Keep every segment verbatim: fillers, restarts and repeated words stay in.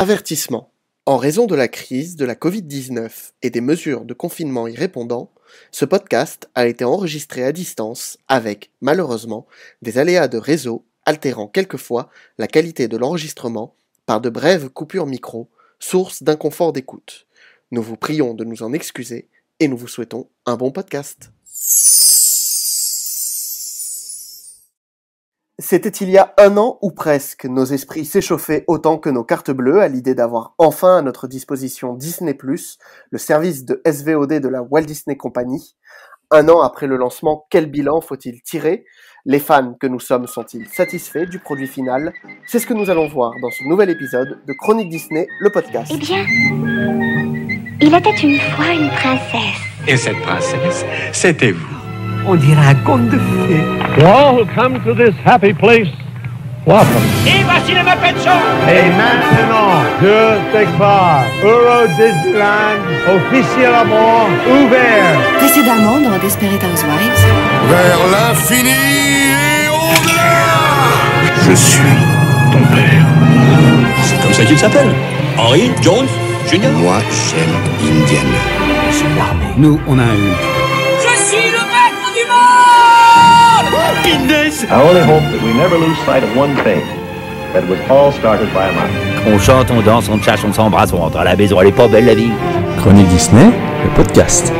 Avertissement. En raison de la crise de la covid dix-neuf et des mesures de confinement y répondant, ce podcast a été enregistré à distance avec, malheureusement, des aléas de réseau altérant quelquefois la qualité de l'enregistrement par de brèves coupures micro, source d'inconfort d'écoute. Nous vous prions de nous en excuser et nous vous souhaitons un bon podcast. C'était il y a un an ou presque, nos esprits s'échauffaient autant que nos cartes bleues à l'idée d'avoir enfin à notre disposition Disney plus, le service de S V O D de la Walt Disney Company. Un an après le lancement, quel bilan faut-il tirer ? Les fans que nous sommes sont-ils satisfaits du produit final ? C'est ce que nous allons voir dans ce nouvel épisode de Chronique Disney, le podcast. Eh bien, il était une fois une princesse. Et cette princesse, c'était vous. On dirait un conte de fées. To all who come to this happy place, welcome. Et voici le Muppet Show. Et maintenant, deux spectacles. Euro Disneyland, officiellement ouvert. Précédemment dans Desperate Housewives. Vers l'infini et au-delà. Je suis ton père. C'est comme ça qu'il s'appelle. Henry Jones Junior Moi, j'aime Indiana. C'est l'armée. Nous, on a un I only hope that we never lose sight of one thing, that it was all started by a mouse. On chante, on danse, on chasse, on s'embrasse, on rentre à la maison, elle est pas belle la vie. Chronique Disney, le podcast.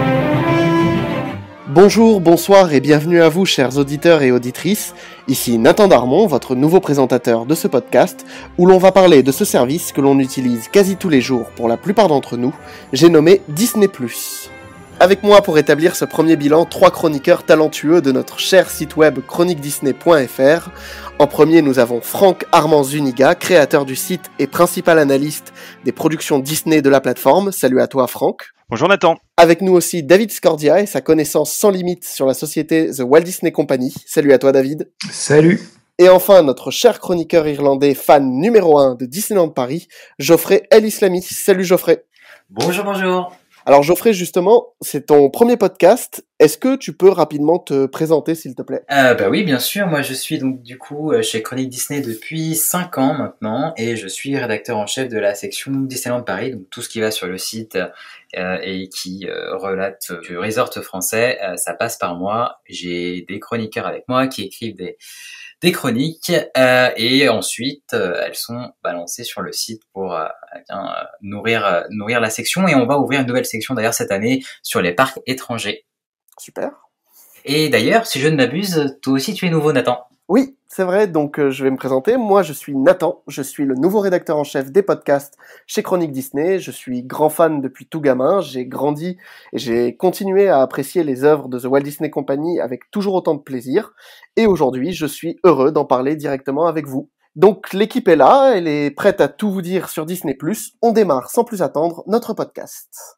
Bonjour, bonsoir et bienvenue à vous chers auditeurs et auditrices. Ici Nathan Darmon, votre nouveau présentateur de ce podcast, où l'on va parler de ce service que l'on utilise quasi tous les jours pour la plupart d'entre nous, j'ai nommé Disney plus. Avec moi pour établir ce premier bilan, trois chroniqueurs talentueux de notre cher site web chronique disney point f r. En premier, nous avons Franck Armand Zuniga, créateur du site et principal analyste des productions Disney de la plateforme. Salut à toi Franck. Bonjour Nathan. Avec nous aussi David Scordia et sa connaissance sans limite sur la société The Walt Disney Company. Salut à toi David. Salut. Et enfin, notre cher chroniqueur irlandais, fan numéro un de Disneyland Paris, Geoffrey El Islami. Salut Geoffrey. Bonjour, bonjour. Alors Geoffrey, justement, c'est ton premier podcast. Est-ce que tu peux rapidement te présenter, s'il te plaît ? euh, Bah oui, bien sûr. Moi, je suis donc du coup chez Chronique Disney depuis cinq ans maintenant, et je suis rédacteur en chef de la section Disneyland Paris, donc tout ce qui va sur le site euh, et qui euh, relate le resort français, euh, ça passe par moi. J'ai des chroniqueurs avec moi qui écrivent des des chroniques euh, et ensuite euh, elles sont balancées sur le site pour euh, bien, euh, nourrir euh, nourrir la section, et on va ouvrir une nouvelle section d'ailleurs cette année sur les parcs étrangers. Super. Et d'ailleurs, si je ne m'abuse, toi aussi tu es nouveau Nathan. Oui, c'est vrai, donc euh, je vais me présenter. Moi, je suis Nathan, je suis le nouveau rédacteur en chef des podcasts chez Chronique Disney. Je suis grand fan depuis tout gamin, j'ai grandi et j'ai continué à apprécier les œuvres de The Walt Disney Company avec toujours autant de plaisir. Et aujourd'hui, je suis heureux d'en parler directement avec vous. Donc l'équipe est là, elle est prête à tout vous dire sur Disney plus. On démarre sans plus attendre notre podcast.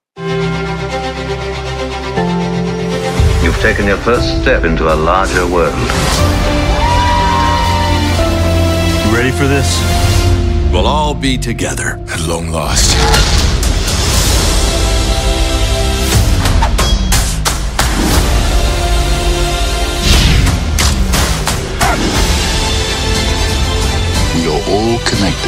You've taken your first step into a larger world. You ready for this? We'll all be together at long last. We are all connected.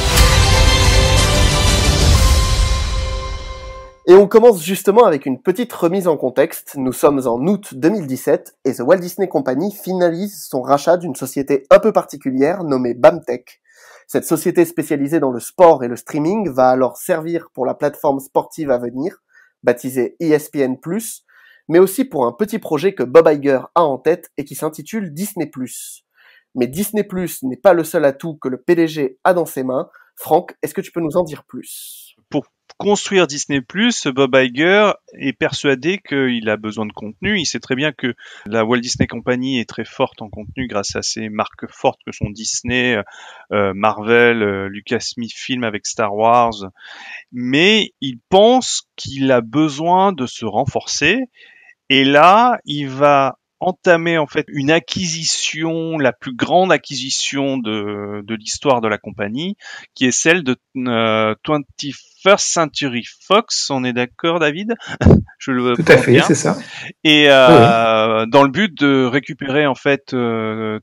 Et on commence justement avec une petite remise en contexte. Nous sommes en août deux mille dix-sept et The Walt Disney Company finalise son rachat d'une société un peu particulière nommée BAMTech. Cette société spécialisée dans le sport et le streaming va alors servir pour la plateforme sportive à venir, baptisée E S P N plus, mais aussi pour un petit projet que Bob Iger a en tête et qui s'intitule Disney plus. Mais Disney plus n'est pas le seul atout que le P D G a dans ses mains. Franck, est-ce que tu peux nous en dire plus ? Pour construire Disney plus, Bob Iger est persuadé qu'il a besoin de contenu. Il sait très bien que la Walt Disney Company est très forte en contenu grâce à ses marques fortes que sont Disney, euh, Marvel, euh, Lucasfilm avec Star Wars. Mais il pense qu'il a besoin de se renforcer. Et là, il va entamer en fait une acquisition, la plus grande acquisition de, de l'histoire de la compagnie, qui est celle de euh, twenty-first Century Fox. On est d'accord, David? Je le Tout à fait, bien. C'est ça. Et euh, oui. Dans le but de récupérer en fait euh,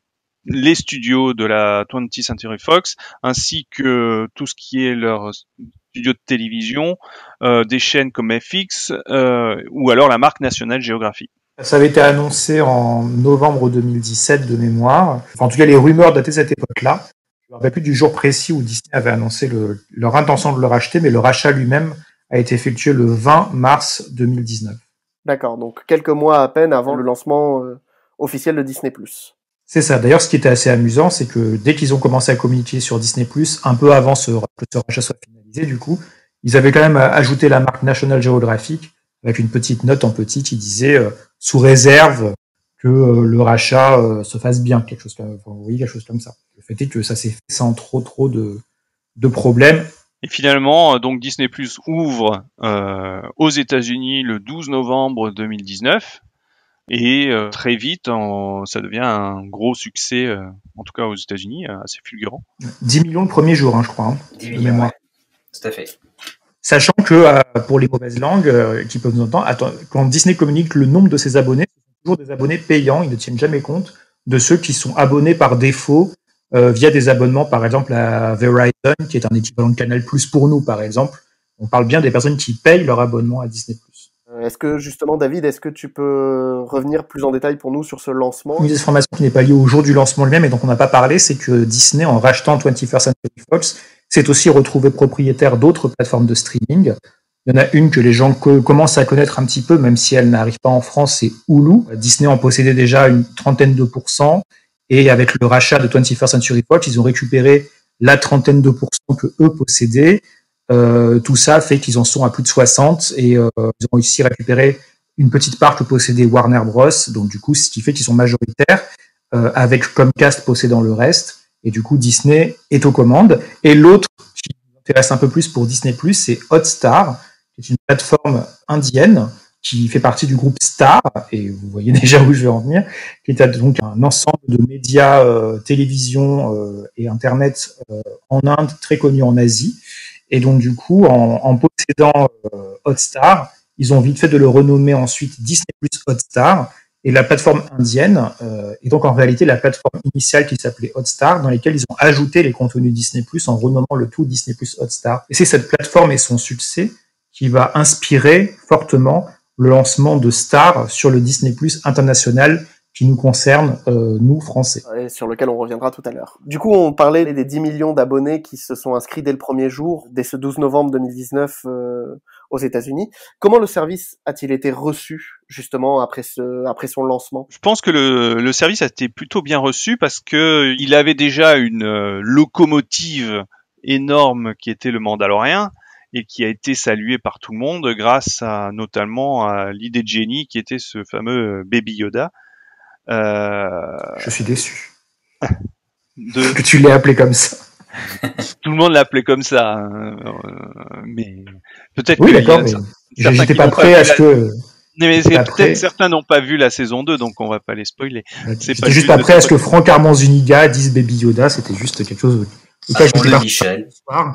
les studios de la twentieth Century Fox, ainsi que tout ce qui est leur studio de télévision, euh, des chaînes comme F X, euh, ou alors la marque National Geographic. Ça avait été annoncé en novembre deux mille dix-sept de mémoire. Enfin, en tout cas, les rumeurs dataient de cette époque-là. Je ne me rappelle plus du jour précis où Disney avait annoncé le, leur intention de le racheter, mais le rachat lui-même a été effectué le vingt mars deux mille dix-neuf. D'accord, donc quelques mois à peine avant le lancement euh, officiel de Disney plus. C'est ça. D'ailleurs, ce qui était assez amusant, c'est que dès qu'ils ont commencé à communiquer sur Disney plus, un peu avant ce, que ce rachat soit finalisé, du coup, ils avaient quand même ajouté la marque National Geographic avec une petite note en petit qui disait euh, sous réserve que euh, le rachat euh, se fasse bien, quelque chose comme, enfin, oui, quelque chose comme ça. Le fait est que ça s'est fait sans trop trop de, de problèmes. Et finalement, donc Disney plus ouvre euh, aux États-Unis le douze novembre deux mille dix-neuf. Et euh, très vite, en, ça devient un gros succès, euh, en tout cas aux États-Unis, euh, assez fulgurant. dix millions le premier jour, hein, je crois. Hein, dix millions, ouais. Tout à fait. Sachant que, euh, pour les mauvaises langues euh, qui peuvent nous entendre, attends, quand Disney communique le nombre de ses abonnés, ce sont toujours des abonnés payants, ils ne tiennent jamais compte de ceux qui sont abonnés par défaut euh, via des abonnements, par exemple à Verizon, qui est un équivalent de Canal plus pour nous, par exemple. On parle bien des personnes qui payent leur abonnement à Disney plus. Est-ce que justement, David, est-ce que tu peux revenir plus en détail pour nous sur ce lancement ? Une des informations qui n'est pas liée au jour du lancement lui-même et dont on n'a pas parlé, c'est que Disney, en rachetant twenty-first Century Fox, s'est aussi retrouvé propriétaire d'autres plateformes de streaming. Il y en a une que les gens co- commencent à connaître un petit peu, même si elle n'arrive pas en France, c'est Hulu. Disney en possédait déjà une trentaine de pourcents, et avec le rachat de twenty-first Century Fox, ils ont récupéré la trentaine de pourcents que eux possédaient. Euh, tout ça fait qu'ils en sont à plus de soixante, et euh, ils ont réussi à récupérer une petite part que possédait Warner Bros. Donc du coup, ce qui fait qu'ils sont majoritaires, euh, avec Comcast possédant le reste. Et du coup, Disney est aux commandes. Et l'autre qui nous intéresse un peu plus pour Disney+, c'est Hotstar, qui est une plateforme indienne qui fait partie du groupe Star, et vous voyez déjà où je vais en venir, qui est donc un ensemble de médias, euh, télévision euh, et Internet euh, en Inde, très connu en Asie. Et donc, du coup, en, en possédant euh, Hotstar, ils ont vite fait de le renommer ensuite Disney plus Hotstar. Et la plateforme indienne euh, est donc en réalité la plateforme initiale qui s'appelait Hotstar, dans laquelle ils ont ajouté les contenus Disney plus en renommant le tout Disney plus Hotstar. Et c'est cette plateforme et son succès qui va inspirer fortement le lancement de Star sur le Disney plus international qui nous concerne, euh, nous, Français. Et sur lequel on reviendra tout à l'heure. Du coup, on parlait des dix millions d'abonnés qui se sont inscrits dès le premier jour, dès ce douze novembre deux mille dix-neuf euh, aux États-Unis. Comment le service a-t-il été reçu, justement, après, ce, après son lancement ? Je pense que le, le service a été plutôt bien reçu parce que il avait déjà une euh, locomotive énorme qui était le Mandalorian, et qui a été salué par tout le monde grâce à, notamment à l'idée de génie qui était ce fameux Baby Yoda. Euh... Je suis déçu. De... que tu l'aies appelé comme ça. Tout le monde l'a appelé comme ça, hein. Mais peut-être oui, que d'accord, mais j'étais pas prêt à ce la... que. Mais peut-être prêt... certains n'ont pas vu la saison deux, donc on va pas les spoiler. C'est pas juste pas prêt à ce que Franck Armand Zuniga dise Baby Yoda, c'était juste quelque chose. Ah, le Michel.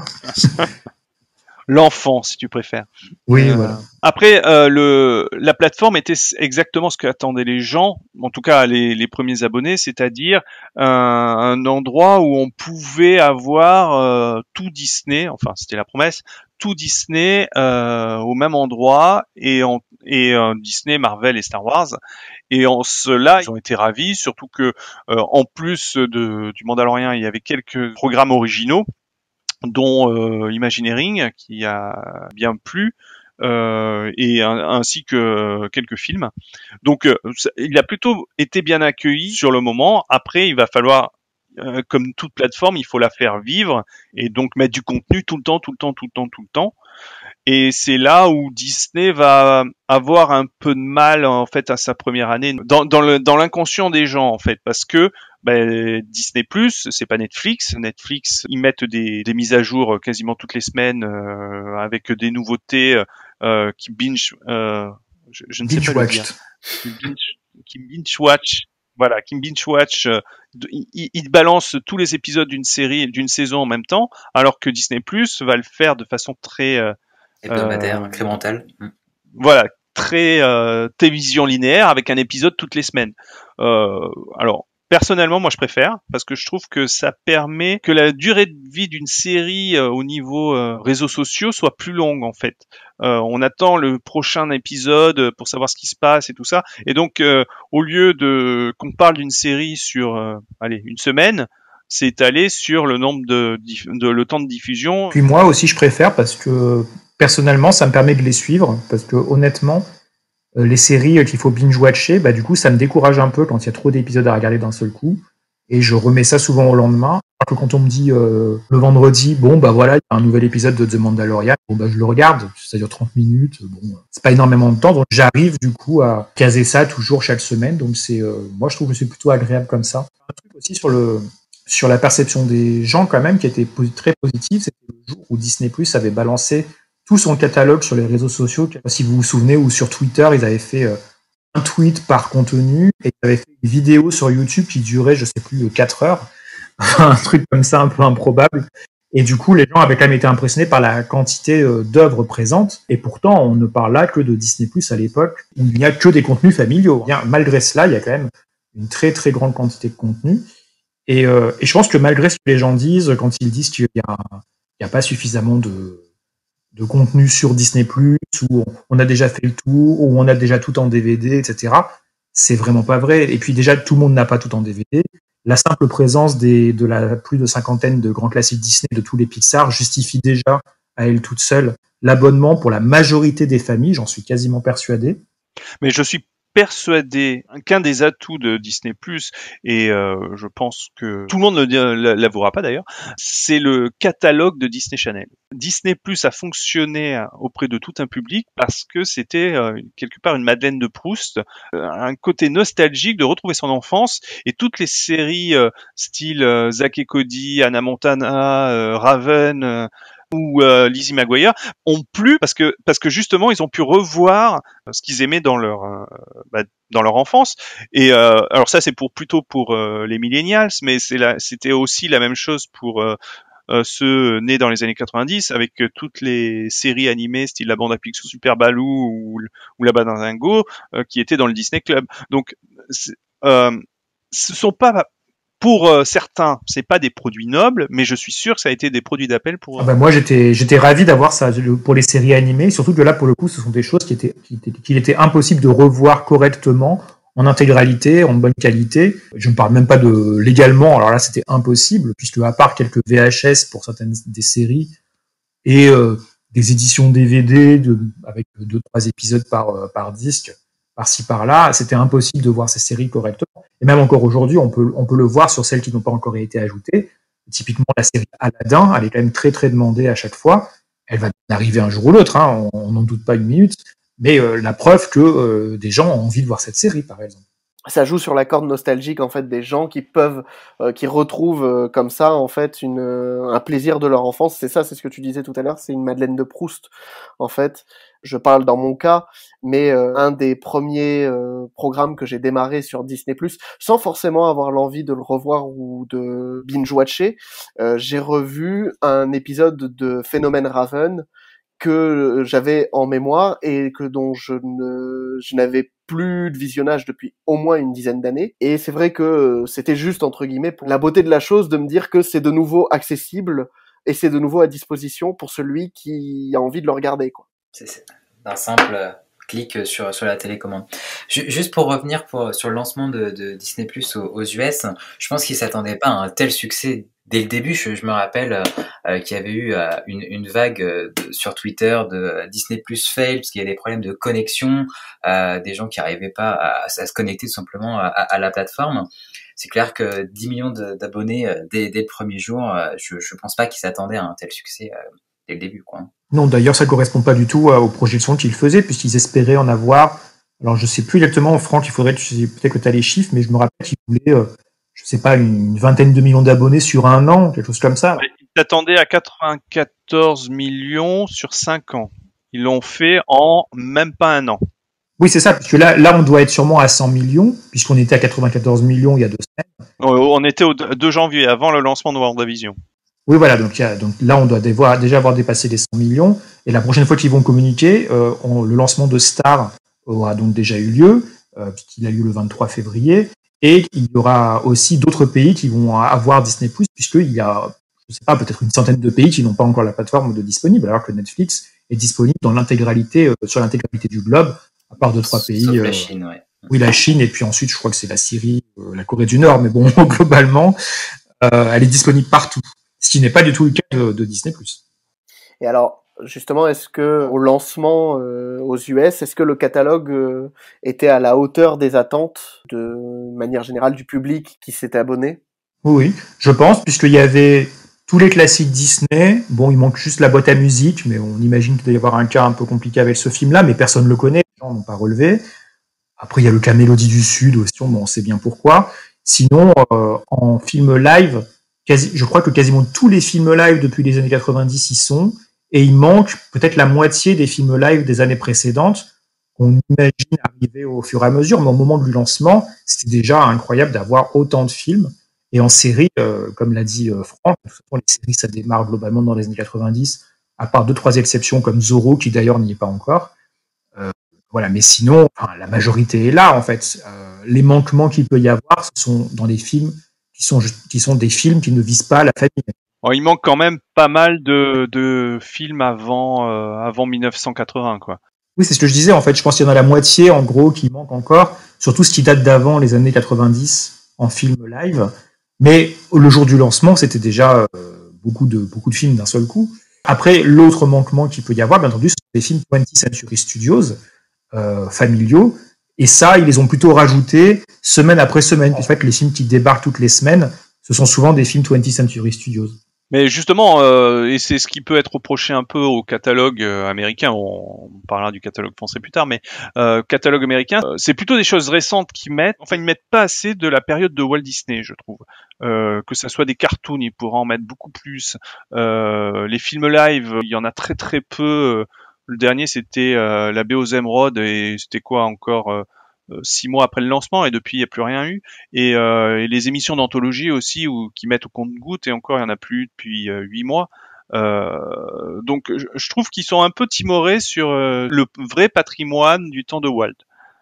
L'enfant, si tu préfères. Oui, euh, voilà. Après, euh, le, la plateforme était exactement ce qu'attendaient les gens, en tout cas les, les premiers abonnés, c'est-à-dire un, un endroit où on pouvait avoir euh, tout Disney, enfin c'était la promesse, tout Disney euh, au même endroit, et, en, et euh, Disney, Marvel et Star Wars. Et en cela, ils ont été ravis, surtout que euh, en plus de, du Mandalorian, il y avait quelques programmes originaux, dont euh, Imagineering qui a bien plu, euh, et un, ainsi que quelques films. Donc euh, il a plutôt été bien accueilli sur le moment. Après, il va falloir, euh, comme toute plateforme, il faut la faire vivre et donc mettre du contenu tout le temps, tout le temps, tout le temps, tout le temps. Et c'est là où Disney va avoir un peu de mal en fait à sa première année dans, dans le dans l'inconscient des gens en fait, parce que ben, Disney plus, c'est pas Netflix. Netflix, ils mettent des, des mises à jour quasiment toutes les semaines euh, avec des nouveautés euh, qui binge, euh, je, je ne binge sais pas le dire, qui binge, qui binge watch, voilà, qui binge watch. Euh, ils, ils balancent tous les épisodes d'une série, d'une saison en même temps, alors que Disney plus va le faire de façon très euh, hebdomadaire, euh, incrémentale. Voilà, très euh, télévision linéaire avec un épisode toutes les semaines. Euh, alors. Personnellement, moi, je préfère parce que je trouve que ça permet que la durée de vie d'une série euh, au niveau euh, réseaux sociaux soit plus longue en fait. Euh, on attend le prochain épisode pour savoir ce qui se passe et tout ça. Et donc, euh, au lieu de qu'on parle d'une série sur, euh, allez, une semaine, c'est étalé sur le nombre de, de le temps de diffusion. Puis moi aussi, je préfère parce que personnellement, ça me permet de les suivre parce que honnêtement. Les séries qu'il faut binge-watcher, bah, du coup, ça me décourage un peu quand il y a trop d'épisodes à regarder d'un seul coup. Et je remets ça souvent au lendemain. Alors que quand on me dit euh, le vendredi, bon, bah voilà, il y a un nouvel épisode de The Mandalorian, bon, bah je le regarde, ça dure trente minutes, bon, c'est pas énormément de temps. Donc j'arrive du coup à caser ça toujours chaque semaine. Donc c'est, euh, moi, je trouve que c'est plutôt agréable comme ça. Un truc aussi sur le sur la perception des gens quand même qui était très positive, c'était le jour où Disney Plus avait balancé tout son catalogue sur les réseaux sociaux. Si vous vous souvenez, ou sur Twitter, ils avaient fait euh, un tweet par contenu et ils avaient fait une vidéo sur YouTube qui durait, je sais plus, quatre heures. Un truc comme ça, un peu improbable. Et du coup, les gens avaient quand même été impressionnés par la quantité euh, d'œuvres présentes. Et pourtant, on ne parle là que de Disney Plus à l'époque, où il n'y a que des contenus familiaux. Bien, malgré cela, il y a quand même une très très grande quantité de contenu. Et, euh, et je pense que malgré ce que les gens disent, quand ils disent qu'il n'y a, il y a pas suffisamment de de contenu sur Disney+, où on a déjà fait le tour, où on a déjà tout en D V D, et cetera. C'est vraiment pas vrai. Et puis déjà, tout le monde n'a pas tout en D V D. La simple présence des, de la plus de cinquantaine de grands classiques Disney, de tous les Pixar, justifie déjà à elle toute seule l'abonnement pour la majorité des familles, j'en suis quasiment persuadé. Mais je suis persuadé qu'un des atouts de Disney+, et euh, je pense que tout le monde ne l'avouera pas d'ailleurs, c'est le catalogue de Disney Channel. Disney+ a fonctionné auprès de tout un public parce que c'était euh, quelque part une Madeleine de Proust, euh, un côté nostalgique de retrouver son enfance, et toutes les séries euh, style euh, Zack et Cody, Hannah Montana, euh, Raven, euh, ou euh, Lizzie McGuire ont plu parce que parce que justement ils ont pu revoir ce qu'ils aimaient dans leur euh, bah, dans leur enfance. Et euh, alors ça c'est pour plutôt pour euh, les millennials, mais c'est la, c'était aussi la même chose pour euh, euh, ceux nés dans les années quatre-vingt-dix avec euh, toutes les séries animées style La Bande à Picsou, Super Baloo ou, ou La Banango euh, qui étaient dans le Disney Club. Donc euh, ce sont pas Pour euh, certains, c'est pas des produits nobles, mais je suis sûr que ça a été des produits d'appel pour. Ah bah moi, j'étais, j'étais ravi d'avoir ça pour les séries animées, surtout que là, pour le coup, ce sont des choses qui étaient, qui étaient, qu'il était impossible de revoir correctement, en intégralité, en bonne qualité. Je ne parle même pas de légalement. Alors là, c'était impossible, puisque à part quelques V H S pour certaines des séries et euh, des éditions D V D de, avec deux trois épisodes par euh, par disque. Par-ci par-là, c'était impossible de voir ces séries correctement. Et même encore aujourd'hui, on peut, on peut le voir sur celles qui n'ont pas encore été ajoutées. Typiquement, la série Aladdin, elle est quand même très très demandée à chaque fois. Elle va arriver un jour ou l'autre, hein, on n'en doute pas une minute. Mais euh, la preuve que euh, des gens ont envie de voir cette série, par exemple. Ça joue sur la corde nostalgique en fait des gens qui peuvent, euh, qui retrouvent euh, comme ça en fait une, euh, un plaisir de leur enfance. C'est ça, c'est ce que tu disais tout à l'heure. C'est une Madeleine de Proust en fait. Je parle dans mon cas, mais euh, un des premiers euh, programmes que j'ai démarré sur Disney+, sans forcément avoir l'envie de le revoir ou de binge-watcher, euh, j'ai revu un épisode de Phénomène Raven que j'avais en mémoire et que dont je ne je n'avais plus de visionnage depuis au moins une dizaine d'années. Et c'est vrai que c'était juste entre guillemets pour la beauté de la chose de me dire que c'est de nouveau accessible et c'est de nouveau à disposition pour celui qui a envie de le regarder, quoi. C'est, c'est un simple clic sur, sur la télécommande. Juste pour revenir pour, sur le lancement de, de Disney Plus aux, aux U S, je pense qu'ils ne s'attendaient pas à un tel succès dès le début. Je, je me rappelle euh, qu'il y avait eu euh, une, une vague euh, de, sur Twitter de euh, Disney Plus fail, parce qu'il y a des problèmes de connexion, euh, des gens qui n'arrivaient pas à, à se connecter tout simplement à, à la plateforme. C'est clair que dix millions de, d'abonnés euh, dès, dès le premier jour, euh, je ne pense pas qu'ils s'attendaient à un tel succès euh, dès le début, quoi. Non, d'ailleurs, ça correspond pas du tout aux projections qu'ils faisaient, puisqu'ils espéraient en avoir. Alors, je sais plus exactement, Franck, il faudrait, peut-être que tu as les chiffres, mais je me rappelle qu'ils voulaient, euh, je sais pas, une vingtaine de millions d'abonnés sur un an, quelque chose comme ça. Ils s'attendaient à quatre-vingt-quatorze millions sur cinq ans. Ils l'ont fait en même pas un an. Oui, c'est ça, parce que là, là, on doit être sûrement à cent millions, puisqu'on était à quatre-vingt-quatorze millions il y a deux semaines. On était au deux janvier, avant le lancement de WandaVision. Oui, voilà, donc, y a, donc là, on doit devoir, déjà avoir dépassé les cent millions. Et la prochaine fois qu'ils vont communiquer, euh, on, le lancement de Star aura donc déjà eu lieu, euh, puisqu'il a lieu le vingt-trois février. Et il y aura aussi d'autres pays qui vont avoir Disney+, puisqu'il y a, je sais pas, peut-être une centaine de pays qui n'ont pas encore la plateforme de disponible, alors que Netflix est disponible dans l'intégralité, euh, sur l'intégralité du globe, à part deux, trois pays. Sauf euh, la Chine, ouais. Oui, la Chine, et puis ensuite, je crois que c'est la Syrie, euh, la Corée du Nord, mais bon, globalement, euh, elle est disponible partout. Ce qui n'est pas du tout le cas de, de Disney+. Et alors, justement, est-ce que au lancement euh, aux U S, est-ce que le catalogue euh, était à la hauteur des attentes de manière générale du public qui s'était abonné? Oui, oui, je pense, puisqu'il y avait tous les classiques Disney. Bon, il manque juste la boîte à musique, mais on imagine qu'il doit y avoir un cas un peu compliqué avec ce film-là, mais personne ne le connaît, les gens n'ont pas relevé. Après, il y a le cas Mélodie du Sud aussi, bon, on sait bien pourquoi. Sinon, euh, en film live, quasi, je crois que quasiment tous les films live depuis les années quatre-vingt-dix y sont, et il manque peut-être la moitié des films live des années précédentes qu'on imagine arriver au fur et à mesure, mais au moment du lancement, c'était déjà incroyable d'avoir autant de films. Et en série, euh, comme l'a dit euh, Franck, de toute façon, les séries, ça démarre globalement dans les années quatre-vingt-dix, à part deux, trois exceptions comme Zorro, qui d'ailleurs n'y est pas encore. Euh, voilà, mais sinon, enfin, la majorité est là, en fait. Euh, les manquements qu'il peut y avoir, ce sont dans les films qui sont, qui sont des films qui ne visent pas la famille. Alors, il manque quand même pas mal de, de films avant, euh, avant mille neuf cent quatre-vingts, quoi. Oui, c'est ce que je disais, en fait. Je pense qu'il y en a la moitié, en gros, qui manque encore, surtout ce qui date d'avant les années quatre-vingt-dix en film live. Mais le jour du lancement, c'était déjà euh, beaucoup de beaucoup de films d'un seul coup. Après, l'autre manquement qu'il peut y avoir, bien entendu, ce sont les films twentieth Century Studios, euh, familiaux. Et ça, ils les ont plutôt rajoutés semaine après semaine. En fait, les films qui débarquent toutes les semaines, ce sont souvent des films twentieth Century Studios. Mais justement, euh, et c'est ce qui peut être reproché un peu au catalogue euh, américain, on, on parlera du catalogue français plus tard, mais euh, catalogue américain, euh, c'est plutôt des choses récentes qu'ils mettent, enfin ils mettent pas assez de la période de Walt Disney, je trouve. Euh, que ça soit des cartoons, ils pourraient en mettre beaucoup plus. Euh, les films live, il y en a très très peu. Le dernier, c'était euh, la B O Zemrod, et c'était quoi encore euh, six mois après le lancement, et depuis il n'y a plus rien eu. Et, euh, et les émissions d'anthologie aussi, où, qui mettent au compte-gouttes, et encore il n'y en a plus depuis euh, huit mois. Euh, donc je, je trouve qu'ils sont un peu timorés sur euh, le vrai patrimoine du temps de Walt.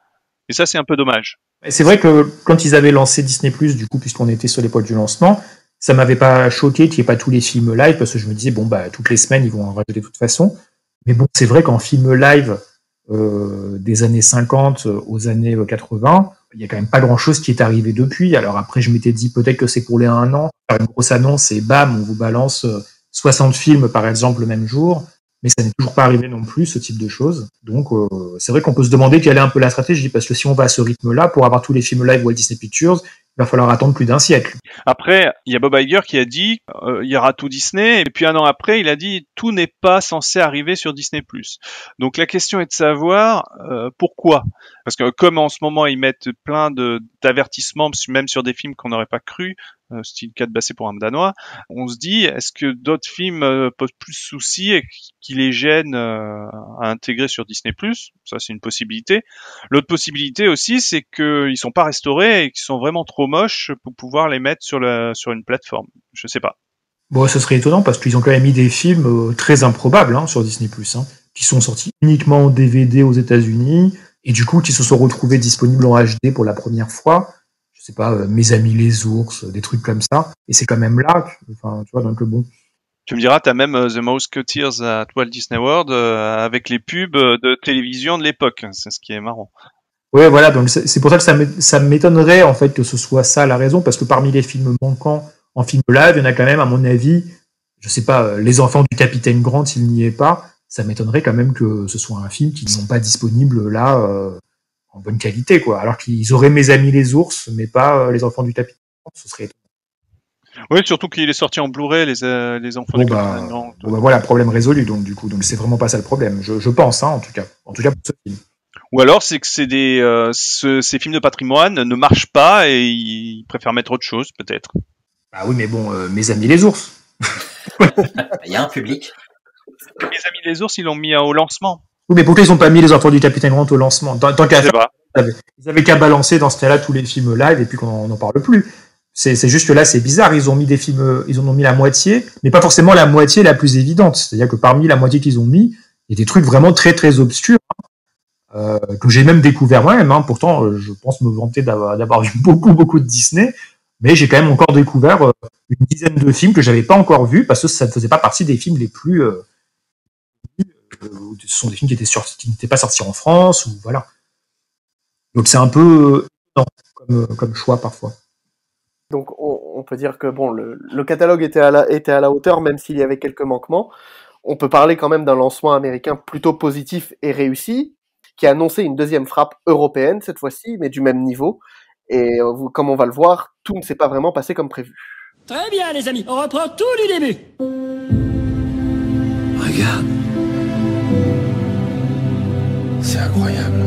Et ça, c'est un peu dommage. C'est vrai que quand ils avaient lancé Disney+, du coup, puisqu'on était sur l'époque du lancement, ça m'avait pas choqué qu'il n'y ait pas tous les films live, parce que je me disais, bon, bah, toutes les semaines, ils vont en rajouter de toute façon. Mais bon, c'est vrai qu'en film live, euh, des années cinquante aux années quatre-vingts, il y a quand même pas grand chose qui est arrivé depuis. Alors après, je m'étais dit, peut-être que c'est pour les un an, faire une grosse annonce et bam, on vous balance soixante films, par exemple, le même jour. Mais ça n'est toujours pas arrivé non plus, ce type de choses. Donc, euh, c'est vrai qu'on peut se demander quelle est un peu la stratégie, parce que si on va à ce rythme-là, pour avoir tous les films live Walt Disney Pictures, il va falloir attendre plus d'un siècle. Après, il y a Bob Iger qui a dit, euh, il y aura tout Disney, et puis un an après, il a dit, tout n'est pas censé arriver sur Disney+. Donc la question est de savoir euh, pourquoi. Parce que comme en ce moment, ils mettent plein de d'avertissements, même sur des films qu'on n'aurait pas cru, euh, style quatre Bassé pour un Danois, on se dit, est-ce que d'autres films euh, posent plus soucis et qui les gênent euh, à intégrer sur Disney+. Ça, c'est une possibilité. L'autre possibilité aussi, c'est qu'ils sont pas restaurés et qu'ils sont vraiment trop moches pour pouvoir les mettre sur la sur une plateforme. Je sais pas. Bon, ce serait étonnant parce qu'ils ont quand même mis des films euh, très improbables hein, sur Disney+, hein, qui sont sortis uniquement en D V D aux États-Unis et du coup qui se sont retrouvés disponibles en H D pour la première fois. Je sais pas, euh, Mes amis les ours, des trucs comme ça. Et c'est quand même là, enfin, tu vois, donc bon. Tu me diras, t'as même uh, The Musketeers at Walt Disney World euh, avec les pubs de télévision de l'époque. C'est ce qui est marrant. Ouais, voilà. Donc c'est pour ça que ça, ça m'étonnerait en fait que ce soit ça la raison, parce que parmi les films manquants en film live, il y en a quand même, à mon avis, je sais pas, Les Enfants du Capitaine Grant, s'il n'y est pas, ça m'étonnerait quand même que ce soit un film qui ne sont pas disponibles là euh, en bonne qualité, quoi. Alors qu'ils auraient Mes amis les ours, mais pas euh, Les Enfants du Capitaine Grant, ce serait étonnant. Oui, surtout qu'il est sorti en Blu-ray, les, euh, les enfants bon, du bah, Capitaine Grant. Bon, bah, voilà, problème résolu, donc, du coup. Donc, c'est vraiment pas ça le problème. Je, je pense, hein, en tout cas. En tout cas, pour ce film. Ou alors, c'est que c'est des, euh, ce, ces films de patrimoine ne marchent pas et ils préfèrent mettre autre chose, peut-être. Ah oui, mais bon, euh, Mes amis les ours. Il y a un public. Mes amis les ours, ils l'ont mis au lancement. Oui, mais pourquoi ils ont pas mis Les Enfants du Capitaine Grant au lancement? Tant, tant qu'à faire, ils avaient, ils avaient qu'à balancer dans ce cas-là tous les films live et puis qu'on n'en parle plus. C'est, c'est juste que là, c'est bizarre. Ils ont mis des films, ils en ont mis la moitié, mais pas forcément la moitié la plus évidente. C'est-à-dire que parmi la moitié qu'ils ont mis, il y a des trucs vraiment très très obscurs. euh, que j'ai même découvert moi-même. Hein. Pourtant, euh, je pense me vanter d'avoir, d'avoir vu beaucoup, beaucoup de Disney, mais j'ai quand même encore découvert euh, une dizaine de films que j'avais pas encore vus parce que ça ne faisait pas partie des films les plus... Euh, euh, ce sont des films qui étaient sortis, qui n'étaient pas sortis en France, ou voilà. Donc c'est un peu euh, comme, comme choix parfois. Donc on, on peut dire que bon, le, le catalogue était à, la, était à la hauteur, même s'il y avait quelques manquements. On peut parler quand même d'un lancement américain plutôt positif et réussi, qui a annoncé une deuxième frappe européenne cette fois-ci, mais du même niveau. Et euh, comme on va le voir, tout ne s'est pas vraiment passé comme prévu. Très bien les amis, on reprend tout du début. Regarde. C'est incroyable.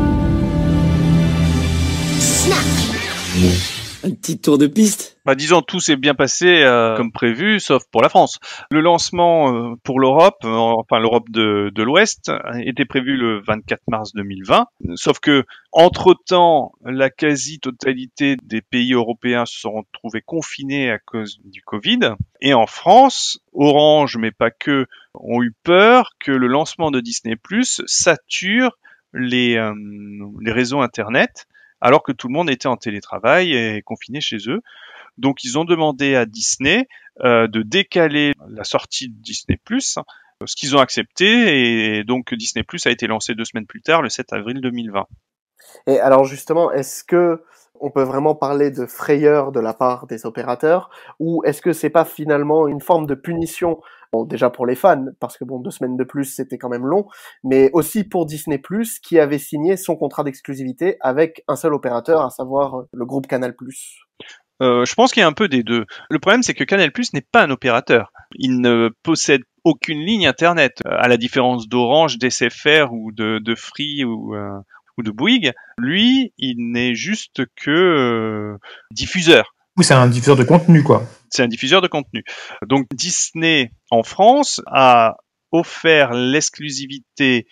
Un petit tour de piste. Bah, disons, tout s'est bien passé euh, comme prévu, sauf pour la France. Le lancement euh, pour l'Europe, euh, enfin l'Europe de, de l'Ouest, était prévu le vingt-quatre mars deux mille vingt. Sauf que, entre-temps, la quasi-totalité des pays européens se sont retrouvés confinés à cause du Covid. Et en France, Orange, mais pas que, ont eu peur que le lancement de Disney plus sature les, euh, les réseaux Internet, alors que tout le monde était en télétravail et confiné chez eux. Donc ils ont demandé à Disney euh, de décaler la sortie de Disney plus, ce qu'ils ont accepté, et donc Disney plus a été lancé deux semaines plus tard, le sept avril deux mille vingt. Et alors justement, est-ce que on peut vraiment parler de frayeur de la part des opérateurs, ou est-ce que c'est pas finalement une forme de punition, bon, déjà pour les fans, parce que bon, deux semaines de plus c'était quand même long, mais aussi pour Disney plus, qui avait signé son contrat d'exclusivité avec un seul opérateur, à savoir le groupe Canal plus. Euh, je pense qu'il y a un peu des deux. Le problème, c'est que Canal plus n'est pas un opérateur. Il ne possède aucune ligne Internet, à la différence d'Orange, d'S F R ou de, de Free ou, euh, ou de Bouygues. Lui, il n'est juste que euh, diffuseur. Oui, c'est un diffuseur de contenu, quoi. C'est un diffuseur de contenu. Donc Disney, en France, a offert l'exclusivité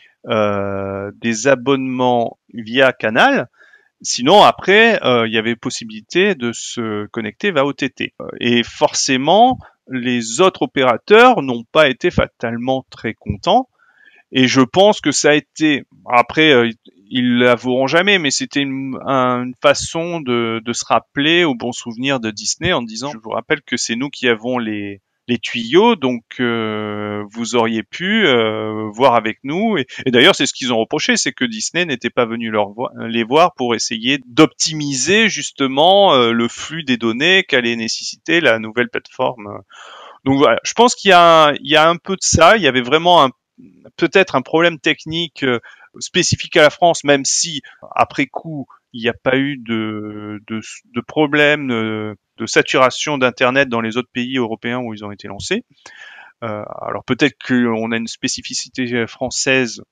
euh, des abonnements via Canal. Sinon, après, euh, il y avait possibilité de se connecter via O T T. Et forcément, les autres opérateurs n'ont pas été fatalement très contents. Et je pense que ça a été... Après, euh, ils l'avoueront jamais, mais c'était une, un, une façon de, de se rappeler au bon souvenir de Disney en disant, je vous rappelle que c'est nous qui avons les... les tuyaux, donc euh, vous auriez pu euh, voir avec nous. Et, et d'ailleurs, c'est ce qu'ils ont reproché, c'est que Disney n'était pas venu leur vo- les voir pour essayer d'optimiser justement euh, le flux des données qu'allait nécessiter la nouvelle plateforme. Donc voilà, je pense qu'il y a, il y a un peu de ça. Il y avait vraiment un, peut-être un problème technique euh, spécifique à la France, même si après coup, il n'y a pas eu de, de, de problème de, de saturation d'Internet dans les autres pays européens où ils ont été lancés. Euh, alors peut-être qu'on a une spécificité française,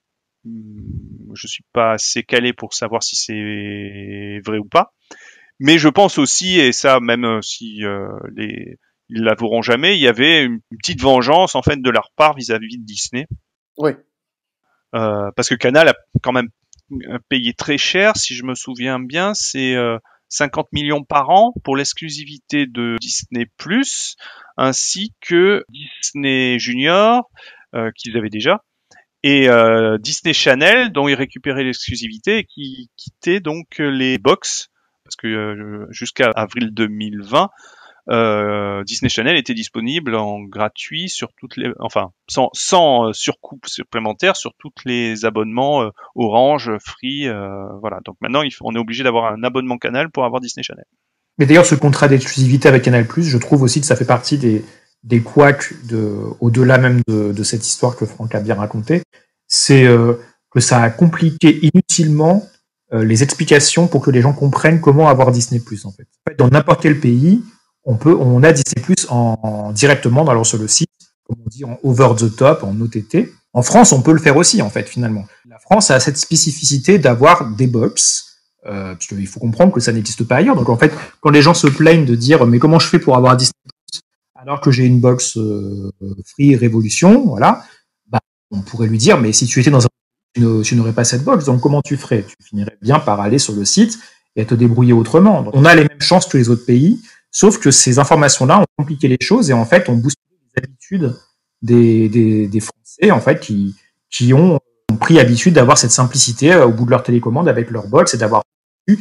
je suis pas assez calé pour savoir si c'est vrai ou pas, mais je pense aussi, et ça même si euh, les, ils l'avoueront jamais, il y avait une petite vengeance en fait de leur part vis-à-vis de Disney. Oui. Euh, parce que Canal a quand même payé très cher, si je me souviens bien, c'est euh, cinquante millions par an pour l'exclusivité de Disney plus, ainsi que Disney Junior, euh, qu'ils avaient déjà, et euh, Disney Channel, dont ils récupéraient l'exclusivité et qui quittait donc les box, parce que euh, jusqu'à avril deux mille vingt, Euh, Disney Channel était disponible en gratuit sur toutes les, enfin sans sans surcoût supplémentaire sur toutes les abonnements euh, Orange, Free, euh, voilà. Donc maintenant il faut, on est obligé d'avoir un abonnement Canal pour avoir Disney Channel. Mais d'ailleurs ce contrat d'exclusivité avec Canal plus, je trouve aussi que ça fait partie des des couacs de au-delà même de, de cette histoire que Franck a bien racontée, c'est euh, que ça a compliqué inutilement euh, les explications pour que les gens comprennent comment avoir Disney plus en fait. En fait, dans n'importe quel pays, on peut, on a Disney plus en, en directement alors sur le site, comme on dit en over the top, en O T T. En France, on peut le faire aussi en fait finalement. La France a cette spécificité d'avoir des box, euh, parce qu'il faut comprendre que ça n'existe pas ailleurs. Donc en fait, quand les gens se plaignent de dire mais comment je fais pour avoir Disney plus alors que j'ai une box euh, Free Révolution, voilà, bah, on pourrait lui dire mais si tu étais dans un tu n'aurais pas cette box, donc comment tu ferais? Tu finirais bien par aller sur le site et à te débrouiller autrement. Donc, on a les mêmes chances que les autres pays. Sauf que ces informations-là ont compliqué les choses et en fait ont boosté les habitudes des, des, des Français en fait qui, qui ont ont pris habitude d'avoir cette simplicité euh, au bout de leur télécommande avec leur box et d'avoir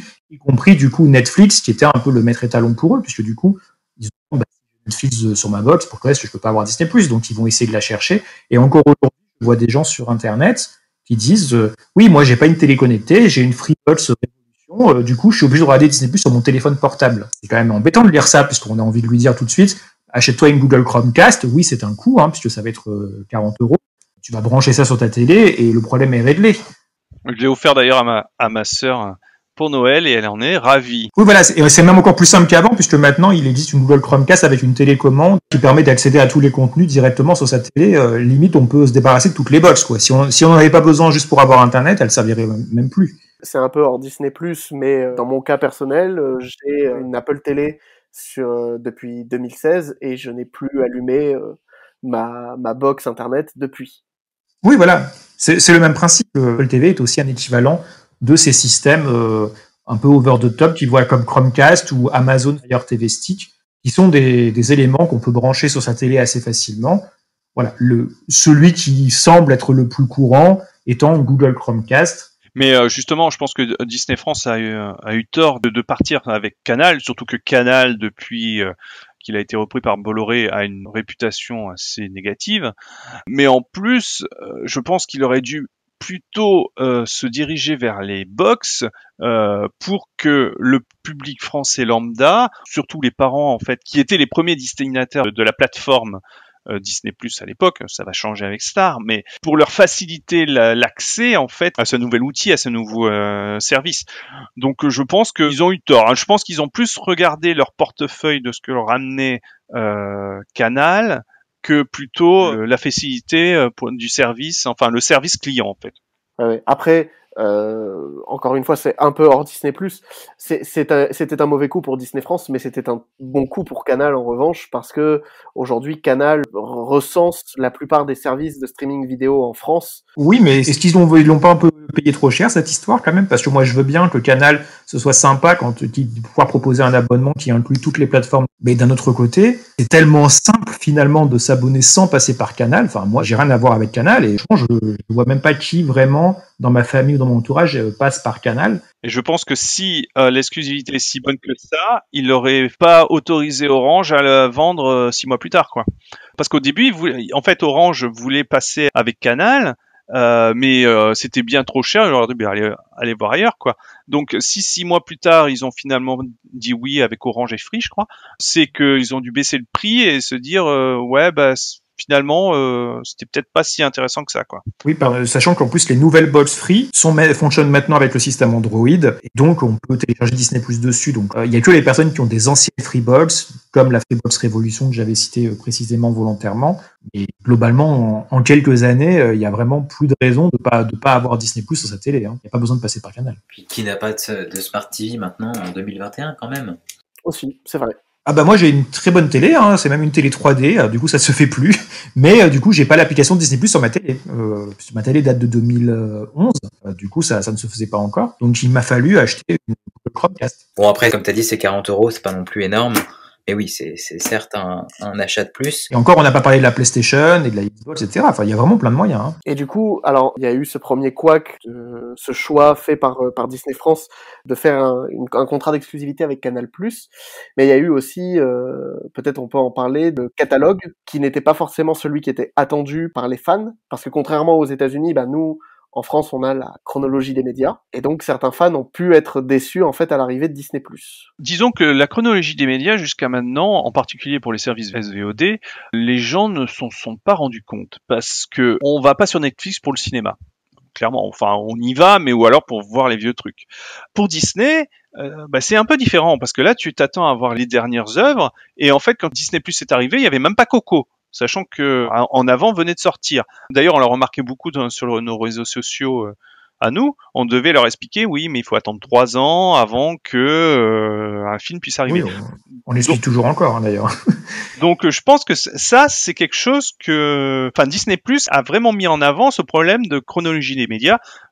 y compris du coup Netflix qui était un peu le maître étalon pour eux, puisque du coup ils ont bah, Netflix sur ma box, pour le reste je peux pas avoir Disney plus, donc ils vont essayer de la chercher. Et encore aujourd'hui, je vois des gens sur internet qui disent euh, oui, moi j'ai pas une télé connectée, j'ai une Freebox Révolution, euh, du coup je suis obligé de regarder Disney plus sur mon téléphone portable. C'est quand même embêtant de lire ça, puisqu'on a envie de lui dire tout de suite achète-toi une Google Chromecast. Oui, c'est un coût, hein, puisque ça va être euh, quarante euros. Tu vas brancher ça sur ta télé et le problème est réglé. Je l'ai offert d'ailleurs à ma, à ma sœur pour Noël et elle en est ravie. Oui, voilà, c'est, c'est même encore plus simple qu'avant, puisque maintenant il existe une Google Chromecast avec une télécommande qui permet d'accéder à tous les contenus directement sur sa télé. Euh, limite, on peut se débarrasser de toutes les box, quoi. Si on si on n'en avait pas besoin juste pour avoir Internet, elle servirait même plus. C'est un peu hors Disney plus, mais dans mon cas personnel, j'ai une Apple Télé sur, euh, depuis deux mille seize et je n'ai plus allumé euh, ma, ma box Internet depuis. Oui, voilà, c'est, c'est le même principe. Apple T V est aussi un équivalent de ces systèmes euh, un peu over the top qui voient comme Chromecast ou Amazon Fire T V Stick, qui sont des, des éléments qu'on peut brancher sur sa télé assez facilement. Voilà, le, celui qui semble être le plus courant étant Google Chromecast. Mais euh, justement, je pense que Disney France a eu, a eu tort de, de partir avec Canal, surtout que Canal, depuis euh, qu'il a été repris par Bolloré, a une réputation assez négative. Mais en plus, euh, je pense qu'il aurait dû plutôt euh, se diriger vers les box euh, pour que le public français lambda, surtout les parents en fait, qui étaient les premiers destinataires de, de la plateforme euh, Disney plus à l'époque, ça va changer avec Star, mais pour leur faciliter la, l'accès en fait à ce nouvel outil, à ce nouveau euh, service. Donc je pense qu'ils ont eu tort. Hein. Je pense qu'ils ont plus regardé leur portefeuille de ce que leur amenait euh, Canal que plutôt euh, la facilité euh, pour, du service, enfin le service client en fait. Ouais, après, euh, encore une fois, c'est un peu hors Disney plus. C'est, c'est un, c'était un mauvais coup pour Disney France, mais c'était un bon coup pour Canal en revanche, parce que aujourd'hui Canal recense la plupart des services de streaming vidéo en France. Oui, mais est-ce qu'ils l'ont, ils l'ont pas un peu payé trop cher cette histoire quand même? Parce que moi je veux bien que Canal ce soit sympa quand de pouvoir proposer un abonnement qui inclut toutes les plateformes. Mais d'un autre côté, c'est tellement simple finalement de s'abonner sans passer par Canal. Enfin, moi j'ai rien à voir avec Canal et je ne vois même pas qui vraiment dans ma famille ou dans mon entourage passe par Canal. Et je pense que si euh, l'exclusivité est si bonne que ça, il n'aurait pas autorisé Orange à la vendre euh, six mois plus tard, quoi. Parce qu'au début, il voulait, en fait, Orange voulait passer avec Canal, euh, mais euh, c'était bien trop cher. Il leur a dit, ben, allez, allez voir ailleurs, quoi. Donc, si six mois plus tard, ils ont finalement dit oui avec Orange et Free, je crois, c'est qu'ils ont dû baisser le prix et se dire, euh, ouais, bah finalement, euh, c'était peut-être pas si intéressant que ça, quoi. Oui, par, sachant qu'en plus les nouvelles box free sont, fonctionnent maintenant avec le système Android, et donc on peut télécharger Disney plus dessus. Donc il euh, y a que les personnes qui ont des anciennes Freebox, comme la Freebox Révolution que j'avais citée euh, précisément volontairement. Et globalement, en, en quelques années, il euh, y a vraiment plus de raison de pas de pas avoir Disney plus sur sa télé. Il hein. n'y a pas besoin de passer par Canal. Puis qui n'a pas de, de Smart T V maintenant en deux mille vingt et un quand même? Aussi, c'est vrai. Ah bah moi j'ai une très bonne télé, hein, c'est même une télé trois D, euh, du coup ça se fait plus, mais euh, du coup j'ai pas l'application Disney plus sur ma télé. Euh, ma télé date de deux mille onze, euh, du coup ça, ça ne se faisait pas encore, donc il m'a fallu acheter une Chromecast. Bon après comme tu as dit c'est quarante euros, c'est pas non plus énorme, mais oui c'est, c'est certes un, un achat de plus. Et encore on n'a pas parlé de la PlayStation et de la Xbox, et cetera. Enfin il y a vraiment plein de moyens. Hein. Et du coup, alors il y a eu ce premier couac, euh, ce choix fait par, euh, par Disney France de faire un, une, un contrat d'exclusivité avec Canal plus, mais il y a eu aussi, euh, peut-être on peut en parler, de catalogue qui n'était pas forcément celui qui était attendu par les fans, parce que contrairement aux États-Unis, bah nous en France on a la chronologie des médias, et donc certains fans ont pu être déçus en fait à l'arrivée de Disney plus. Disons que la chronologie des médias jusqu'à maintenant, en particulier pour les services S V O D, les gens ne s'en sont pas rendus compte, parce que on va pas sur Netflix pour le cinéma. Clairement, enfin on y va, mais ou alors pour voir les vieux trucs. Pour Disney, euh, bah, c'est un peu différent, parce que là tu t'attends à voir les dernières œuvres, et en fait quand Disney plus est arrivé, il y avait même pas Coco, sachant que en avant venait de sortir. D'ailleurs on l'a remarqué beaucoup dans, sur nos réseaux sociaux euh, à nous, on devait leur expliquer, oui, mais il faut attendre trois ans avant que euh, un film puisse arriver. Oui, on, on l'explique toujours encore, hein, d'ailleurs. Donc, je pense que ça, c'est quelque chose que, enfin, Disney Plus a vraiment mis en avant ce problème de chronologie des médias.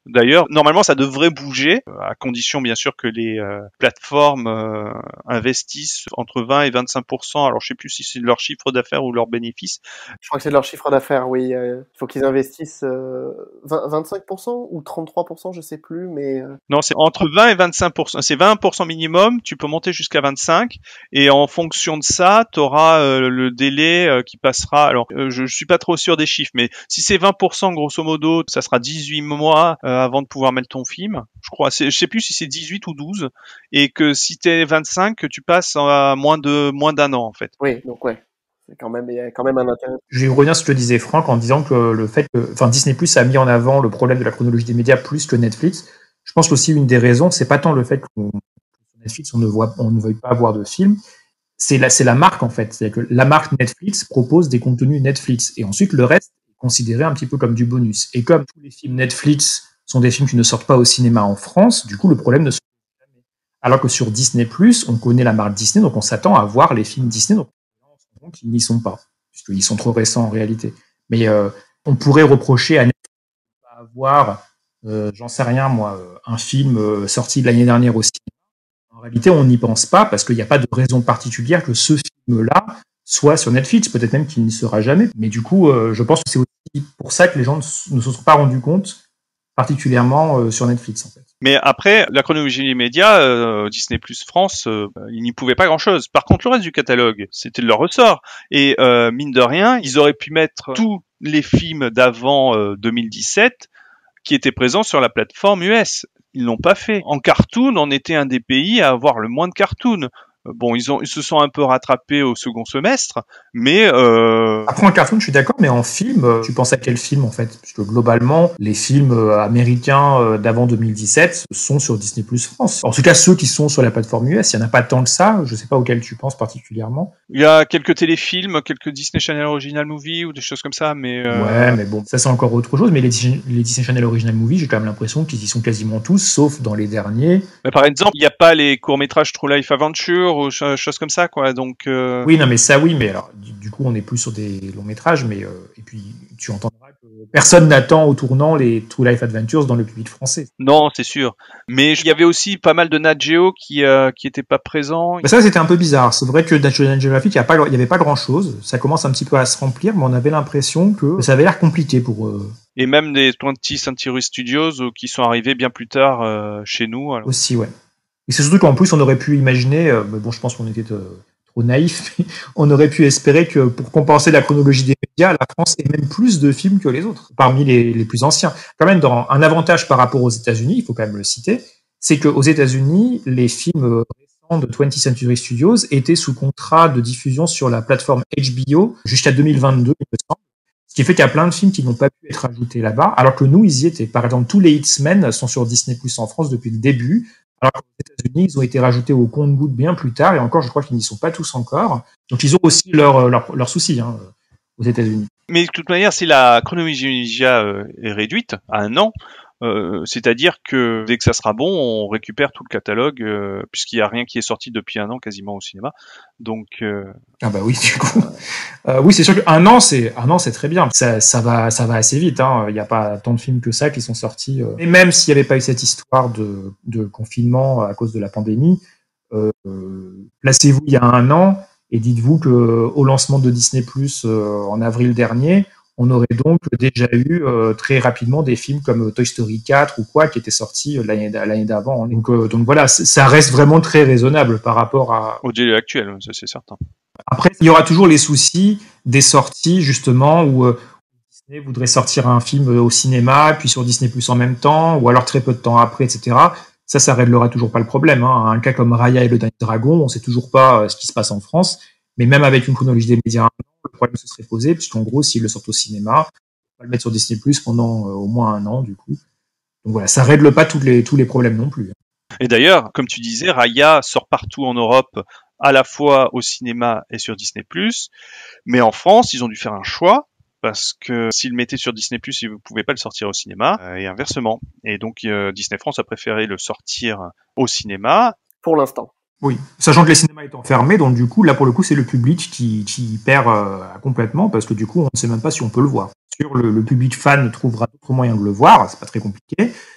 D'ailleurs, normalement, ça devrait bouger, à condition bien sûr que les euh, plateformes euh, investissent entre vingt et vingt-cinq pour cent. Alors, je sais plus si c'est leur chiffre d'affaires ou leur bénéfice. Je crois que c'est de leur chiffre d'affaires, oui. Il euh, faut qu'ils investissent euh, vingt, vingt-cinq pour cent ou trente-trois pour cent, je sais plus, mais... Euh... Non, c'est entre vingt et vingt-cinq pour cent. C'est vingt pour cent minimum, tu peux monter jusqu'à vingt-cinq. Et en fonction de ça, tu auras euh, le délai euh, qui passera... Alors, euh, je, je suis pas trop sûr des chiffres, mais si c'est vingt pour cent, grosso modo, ça sera dix-huit mois euh, avant de pouvoir mettre ton film. Je crois, c'est, je sais plus si c'est dix-huit ou douze. Et que si t'es vingt-cinq, que tu passes à moins de moins d'un an, en fait. Oui, donc ouais. C'est quand même, il y a quand même un intérêt. Je vais revenir sur ce que disait Franck en disant que le fait que, enfin, Disney Plus a mis en avant le problème de la chronologie des médias plus que Netflix. Je pense qu'aussi une des raisons, c'est pas tant le fait qu'on, sur Netflix, on ne voit, on ne veuille pas avoir de films. C'est la, c'est la marque, en fait. C'est-à-dire que la marque Netflix propose des contenus Netflix. Et ensuite, le reste est considéré un petit peu comme du bonus. Et comme tous les films Netflix sont des films qui ne sortent pas au cinéma en France, du coup, le problème ne se pose jamais. Alors que sur Disney Plus, on connaît la marque Disney, donc on s'attend à voir les films Disney, donc qui n'y sont pas, puisqu'ils sont trop récents en réalité. Mais euh, on pourrait reprocher à Netflix de pas avoir, euh, j'en sais rien moi, un film euh, sorti l'année dernière au cinéma. En réalité, on n'y pense pas parce qu'il n'y a pas de raison particulière que ce film-là soit sur Netflix, peut-être même qu'il n'y sera jamais. Mais du coup, euh, je pense que c'est aussi pour ça que les gens ne se sont pas rendus compte, particulièrement euh, sur Netflix en fait. Mais après, la chronologie des médias, euh, Disney Plus France, euh, ils n'y pouvaient pas grand-chose. Par contre, le reste du catalogue, c'était de leur ressort. Et euh, mine de rien, ils auraient pu mettre tous les films d'avant euh, deux mille dix-sept qui étaient présents sur la plateforme U S. Ils l'ont pas fait. En cartoon, on était un des pays à avoir le moins de cartoon. Bon, ils ont, ils se sont un peu rattrapés au second semestre, mais euh... après en cartoon, je suis d'accord, mais en film, tu penses à quel film en fait? Parce que globalement, les films américains d'avant deux mille dix-sept sont sur Disney Plus France. En tout cas, ceux qui sont sur la plateforme U S, il y en a pas tant que ça. Je sais pas auquel tu penses particulièrement. Il y a quelques téléfilms, quelques Disney Channel Original Movie ou des choses comme ça, mais euh... ouais, mais bon, ça c'est encore autre chose. Mais les, les Disney Channel Original Movie, j'ai quand même l'impression qu'ils y sont quasiment tous, sauf dans les derniers. Mais par exemple, il n'y a pas les courts métrages True Life Adventure ou choses comme ça, quoi. Donc euh... oui, non, mais ça, oui, mais alors du, du coup, on est plus sur des longs métrages, mais euh, et puis tu entendras que personne n'attend au tournant les True Life Adventures dans le public français. Non, c'est sûr. Mais il y avait aussi pas mal de Nat Geo qui euh, qui étaient pas présents. Mais ça, c'était un peu bizarre. C'est vrai que National Geographic, il y a pas, il y avait pas grand chose. Ça commence un petit peu à se remplir, mais on avait l'impression que ça avait l'air compliqué pour eux. Et même des twentieth Century Studios euh, qui sont arrivés bien plus tard euh, chez nous. Alors. Aussi, ouais. Et c'est surtout qu'en plus, on aurait pu imaginer, euh, mais bon, je pense qu'on était euh, trop naïfs, mais on aurait pu espérer que pour compenser la chronologie des médias, la France ait même plus de films que les autres, parmi les, les plus anciens. Quand même, dans un avantage par rapport aux États-Unis, il faut quand même le citer, c'est qu'aux États-Unis, les films récents de twentieth Century Studios étaient sous contrat de diffusion sur la plateforme H B O jusqu'à deux mille vingt-deux, il me semble. Ce qui fait qu'il y a plein de films qui n'ont pas pu être ajoutés là-bas, alors que nous, ils y étaient. Par exemple, tous les X-Men sont sur Disney Plus en France depuis le début, alors qu'aux États-Unis, ils ont été rajoutés au compte-gouttes bien plus tard, et encore, je crois qu'ils n'y sont pas tous encore. Donc, ils ont aussi leurs leur, leur soucis hein, aux États-Unis. Mais de toute manière, si la chronologie média euh, est réduite à un an, euh, c'est-à-dire que dès que ça sera bon, on récupère tout le catalogue, euh, puisqu'il n'y a rien qui est sorti depuis un an quasiment au cinéma. Donc euh... ah bah oui, du coup, euh, oui, c'est sûr qu'un an, c'est un an, c'est très bien. Ça, ça va, ça va assez vite. Hein. Il n'y a pas tant de films que ça qui sont sortis. Euh... Et même s'il n'y avait pas eu cette histoire de, de confinement à cause de la pandémie, euh, placez-vous il y a un an et dites-vous que au lancement de Disney Plus euh, en avril dernier, on aurait donc déjà eu euh, très rapidement des films comme Toy Story quatre ou quoi qui étaient sortis l'année, l'année d'avant. Donc, euh, donc voilà, ça reste vraiment très raisonnable par rapport à... au délai actuel, ça c'est certain. Après, il y aura toujours les soucis des sorties justement où euh, Disney voudrait sortir un film au cinéma, puis sur Disney Plus en même temps, ou alors très peu de temps après, et cetera. Ça, ça réglera toujours pas le problème. Hein. Un cas comme Raya et le Dernier Dragon, on sait toujours pas euh, ce qui se passe en France, mais même avec une chronologie des médias, le problème se serait posé, puisqu'en gros, s'ils le sortent au cinéma, on va le mettre sur Disney Plus pendant euh, au moins un an, du coup. Donc voilà, ça règle pas toutes les, tous les problèmes non plus. Et d'ailleurs, comme tu disais, Raya sort partout en Europe, à la fois au cinéma et sur Disney Plus, mais en France, ils ont dû faire un choix, parce que s'ils le mettaient sur Disney Plus, ils ne pouvaient pas le sortir au cinéma, euh, et inversement. Et donc, euh, Disney France a préféré le sortir au cinéma. Pour l'instant. Oui, sachant que les cinémas étant fermés, donc du coup, là pour le coup, c'est le public qui, qui perd euh, complètement, parce que du coup, on ne sait même pas si on peut le voir. Sur le, le public fan trouvera d'autres moyens de le voir, c'est pas très compliqué,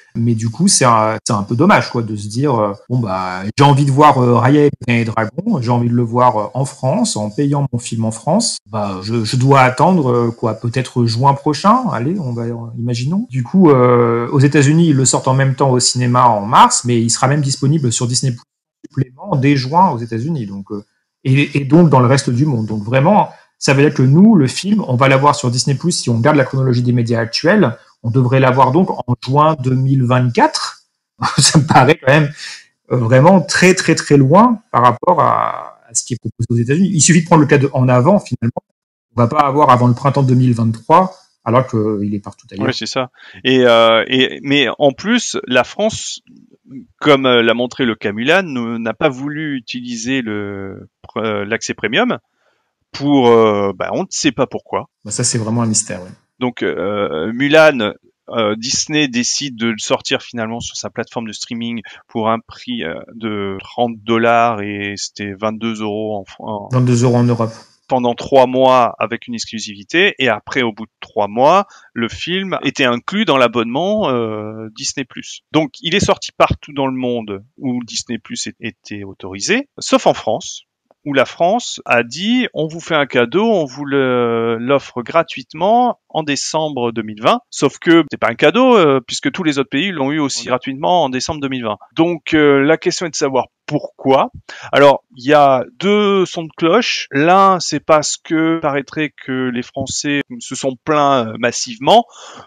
Mais du coup, c'est un, c'est un peu dommage, quoi, de se dire, euh, bon, bah, j'ai envie de voir euh, Raya et les Dragons, j'ai envie de le voir euh, en France, en payant mon film en France. Bah, je, je dois attendre, euh, quoi, peut-être juin prochain. Allez, on va, imaginons. Du coup, euh, aux États-Unis, ils le sortent en même temps au cinéma en mars, mais il sera même disponible sur Disney plus supplément dès juin aux États-Unis. Donc, euh, et, et donc dans le reste du monde. Donc vraiment, ça veut dire que nous, le film, on va l'avoir sur Disney plus si on garde la chronologie des médias actuels. On devrait l'avoir donc en juin deux mille vingt-quatre. Ça me paraît quand même vraiment très très très loin par rapport à, à ce qui est proposé aux États-Unis. Il suffit de prendre le cas de En Avant, finalement. On va pas avoir avant le printemps deux mille vingt-trois, alors qu'il est partout ailleurs. Oui, c'est ça. Et, euh, et mais en plus, la France, comme euh, l'a montré le cas Mulan, n'a pas voulu utiliser le euh, l'accès premium pour, euh, bah, on ne sait pas pourquoi. Bah ça, c'est vraiment un mystère. Ouais. Donc euh, Mulan, euh, Disney décide de le sortir finalement sur sa plateforme de streaming pour un prix euh, de trente dollars et c'était vingt-deux euros en, en vingt-deux euros en Europe. Pendant trois mois avec une exclusivité, et après, au bout de trois mois, le film était inclus dans l'abonnement euh, Disney plus. Donc, il est sorti partout dans le monde où Disney plus était autorisé, sauf en France, où la France a dit on vous fait un cadeau, on vous le, l'offre gratuitement en décembre deux mille vingt. Sauf que c'est pas un cadeau euh, puisque tous les autres pays l'ont eu aussi gratuitement en décembre deux mille vingt. Donc euh, la question est de savoir pourquoi. Alors il y a deux sons de cloche. L'un c'est parce que paraîtrait que les Français se sont plaints euh, massivement,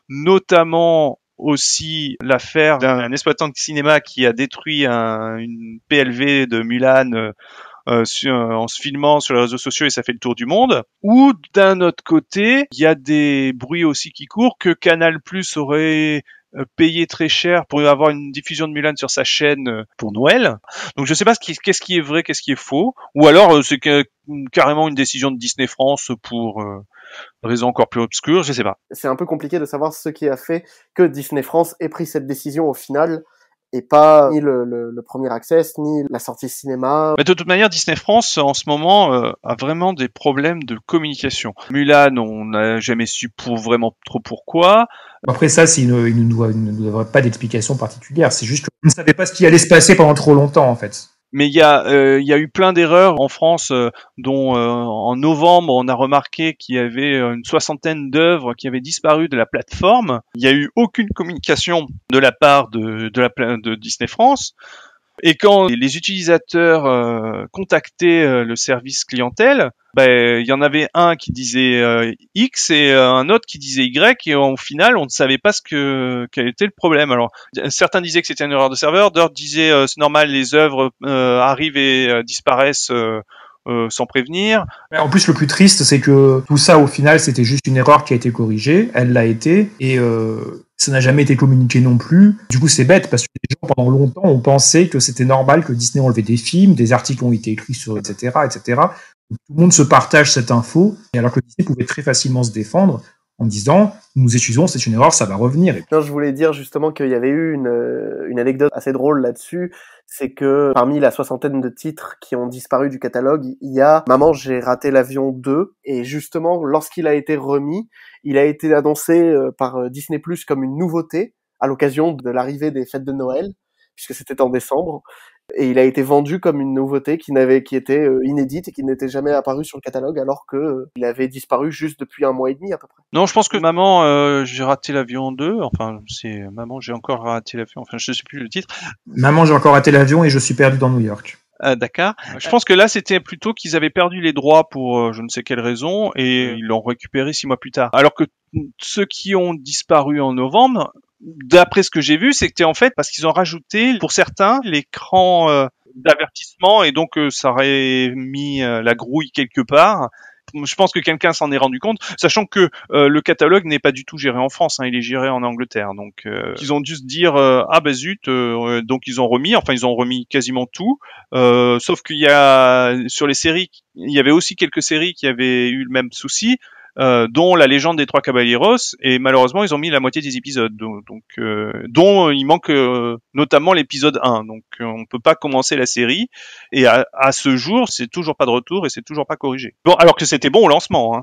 notamment aussi l'affaire d'un exploitant de cinéma qui a détruit un, une P L V de Mulan euh, Euh, sur, euh, en se filmant sur les réseaux sociaux et ça fait le tour du monde. Ou d'un autre côté, il y a des bruits aussi qui courent que Canal+ aurait euh, payé très cher pour avoir une diffusion de Mulan sur sa chaîne euh, pour Noël. Donc je sais pas ce qui, qu'est-ce qui est vrai, qu'est-ce qui est faux. Ou alors euh, c'est que, carrément une décision de Disney France pour euh, raison encore plus obscure, je sais pas. C'est un peu compliqué de savoir ce qui a fait que Disney France ait pris cette décision au final. Et pas ni le, le, le premier access, ni la sortie cinéma. Mais de toute manière, Disney France, en ce moment, euh, a vraiment des problèmes de communication. Mulan, on n'a jamais su pour vraiment trop pourquoi. Après ça, c'est une, une, une, ne devrait pas d'explication particulière. C'est juste qu'on ne savait pas ce qui allait se passer pendant trop longtemps, en fait. Mais il y a, euh, il y a eu plein d'erreurs en France, euh, dont euh, en novembre on a remarqué qu'il y avait une soixantaine d'œuvres qui avaient disparu de la plateforme. Il y a eu aucune communication de la part de, de, la, de Disney France. Et quand les utilisateurs euh, contactaient euh, le service clientèle, ben il y en avait un qui disait euh, X et euh, un autre qui disait Y, et au final on ne savait pas ce que quel était le problème. Alors certains disaient que c'était une erreur de serveur, d'autres disaient euh, c'est normal, les œuvres euh, arrivent et euh, disparaissent euh, euh, sans prévenir. En plus, le plus triste, c'est que tout ça au final c'était juste une erreur qui a été corrigée, elle l'a été, et euh, ça n'a jamais été communiqué non plus. Du coup, c'est bête parce que les gens pendant longtemps ont pensé que c'était normal que Disney enlevait des films, des articles ont été écrits sur, et cetera, et cetera. Donc, tout le monde se partage cette info, et alors que Disney pouvait très facilement se défendre en disant nous excusons, c'est une erreur, ça va revenir. Non, je voulais dire justement qu'il y avait eu une, une anecdote assez drôle là-dessus, c'est que parmi la soixantaine de titres qui ont disparu du catalogue, il y a Maman, j'ai raté l'avion deux, et justement, lorsqu'il a été remis, il a été annoncé par Disney plus comme une nouveauté à l'occasion de l'arrivée des fêtes de Noël, puisque c'était en décembre. Et il a été vendu comme une nouveauté qui n'avait, qui était euh, inédite et qui n'était jamais apparue sur le catalogue, alors que euh, il avait disparu juste depuis un mois et demi à peu près. Non, je pense que Maman, euh, j'ai raté l'avion deux. Enfin, c'est Maman, j'ai encore raté l'avion. Enfin, je sais plus le titre. Maman, j'ai encore raté l'avion et je suis perdu dans New York. À Dakar. Je pense que là, c'était plutôt qu'ils avaient perdu les droits pour euh, je ne sais quelle raison et ils l'ont récupéré six mois plus tard. Alors que ceux qui ont disparu en novembre, d'après ce que j'ai vu, c'était en fait parce qu'ils ont rajouté pour certains l'écran euh, d'avertissement et donc euh, ça aurait mis euh, la grouille quelque part. Je pense que quelqu'un s'en est rendu compte, sachant que euh, le catalogue n'est pas du tout géré en France, hein, il est géré en Angleterre. Donc euh, ils ont dû se dire euh, ah bah zut, euh, donc ils ont remis, enfin ils ont remis quasiment tout, euh, sauf qu'il y a sur les séries, il y avait aussi quelques séries qui avaient eu le même souci. Euh, dont la légende des trois caballeros, et malheureusement ils ont mis la moitié des épisodes, donc, donc euh, dont il manque euh, notamment l'épisode un, donc euh, on peut pas commencer la série, et à, à ce jour c'est toujours pas de retour et c'est toujours pas corrigé. Bon, alors que c'était bon au lancement, hein.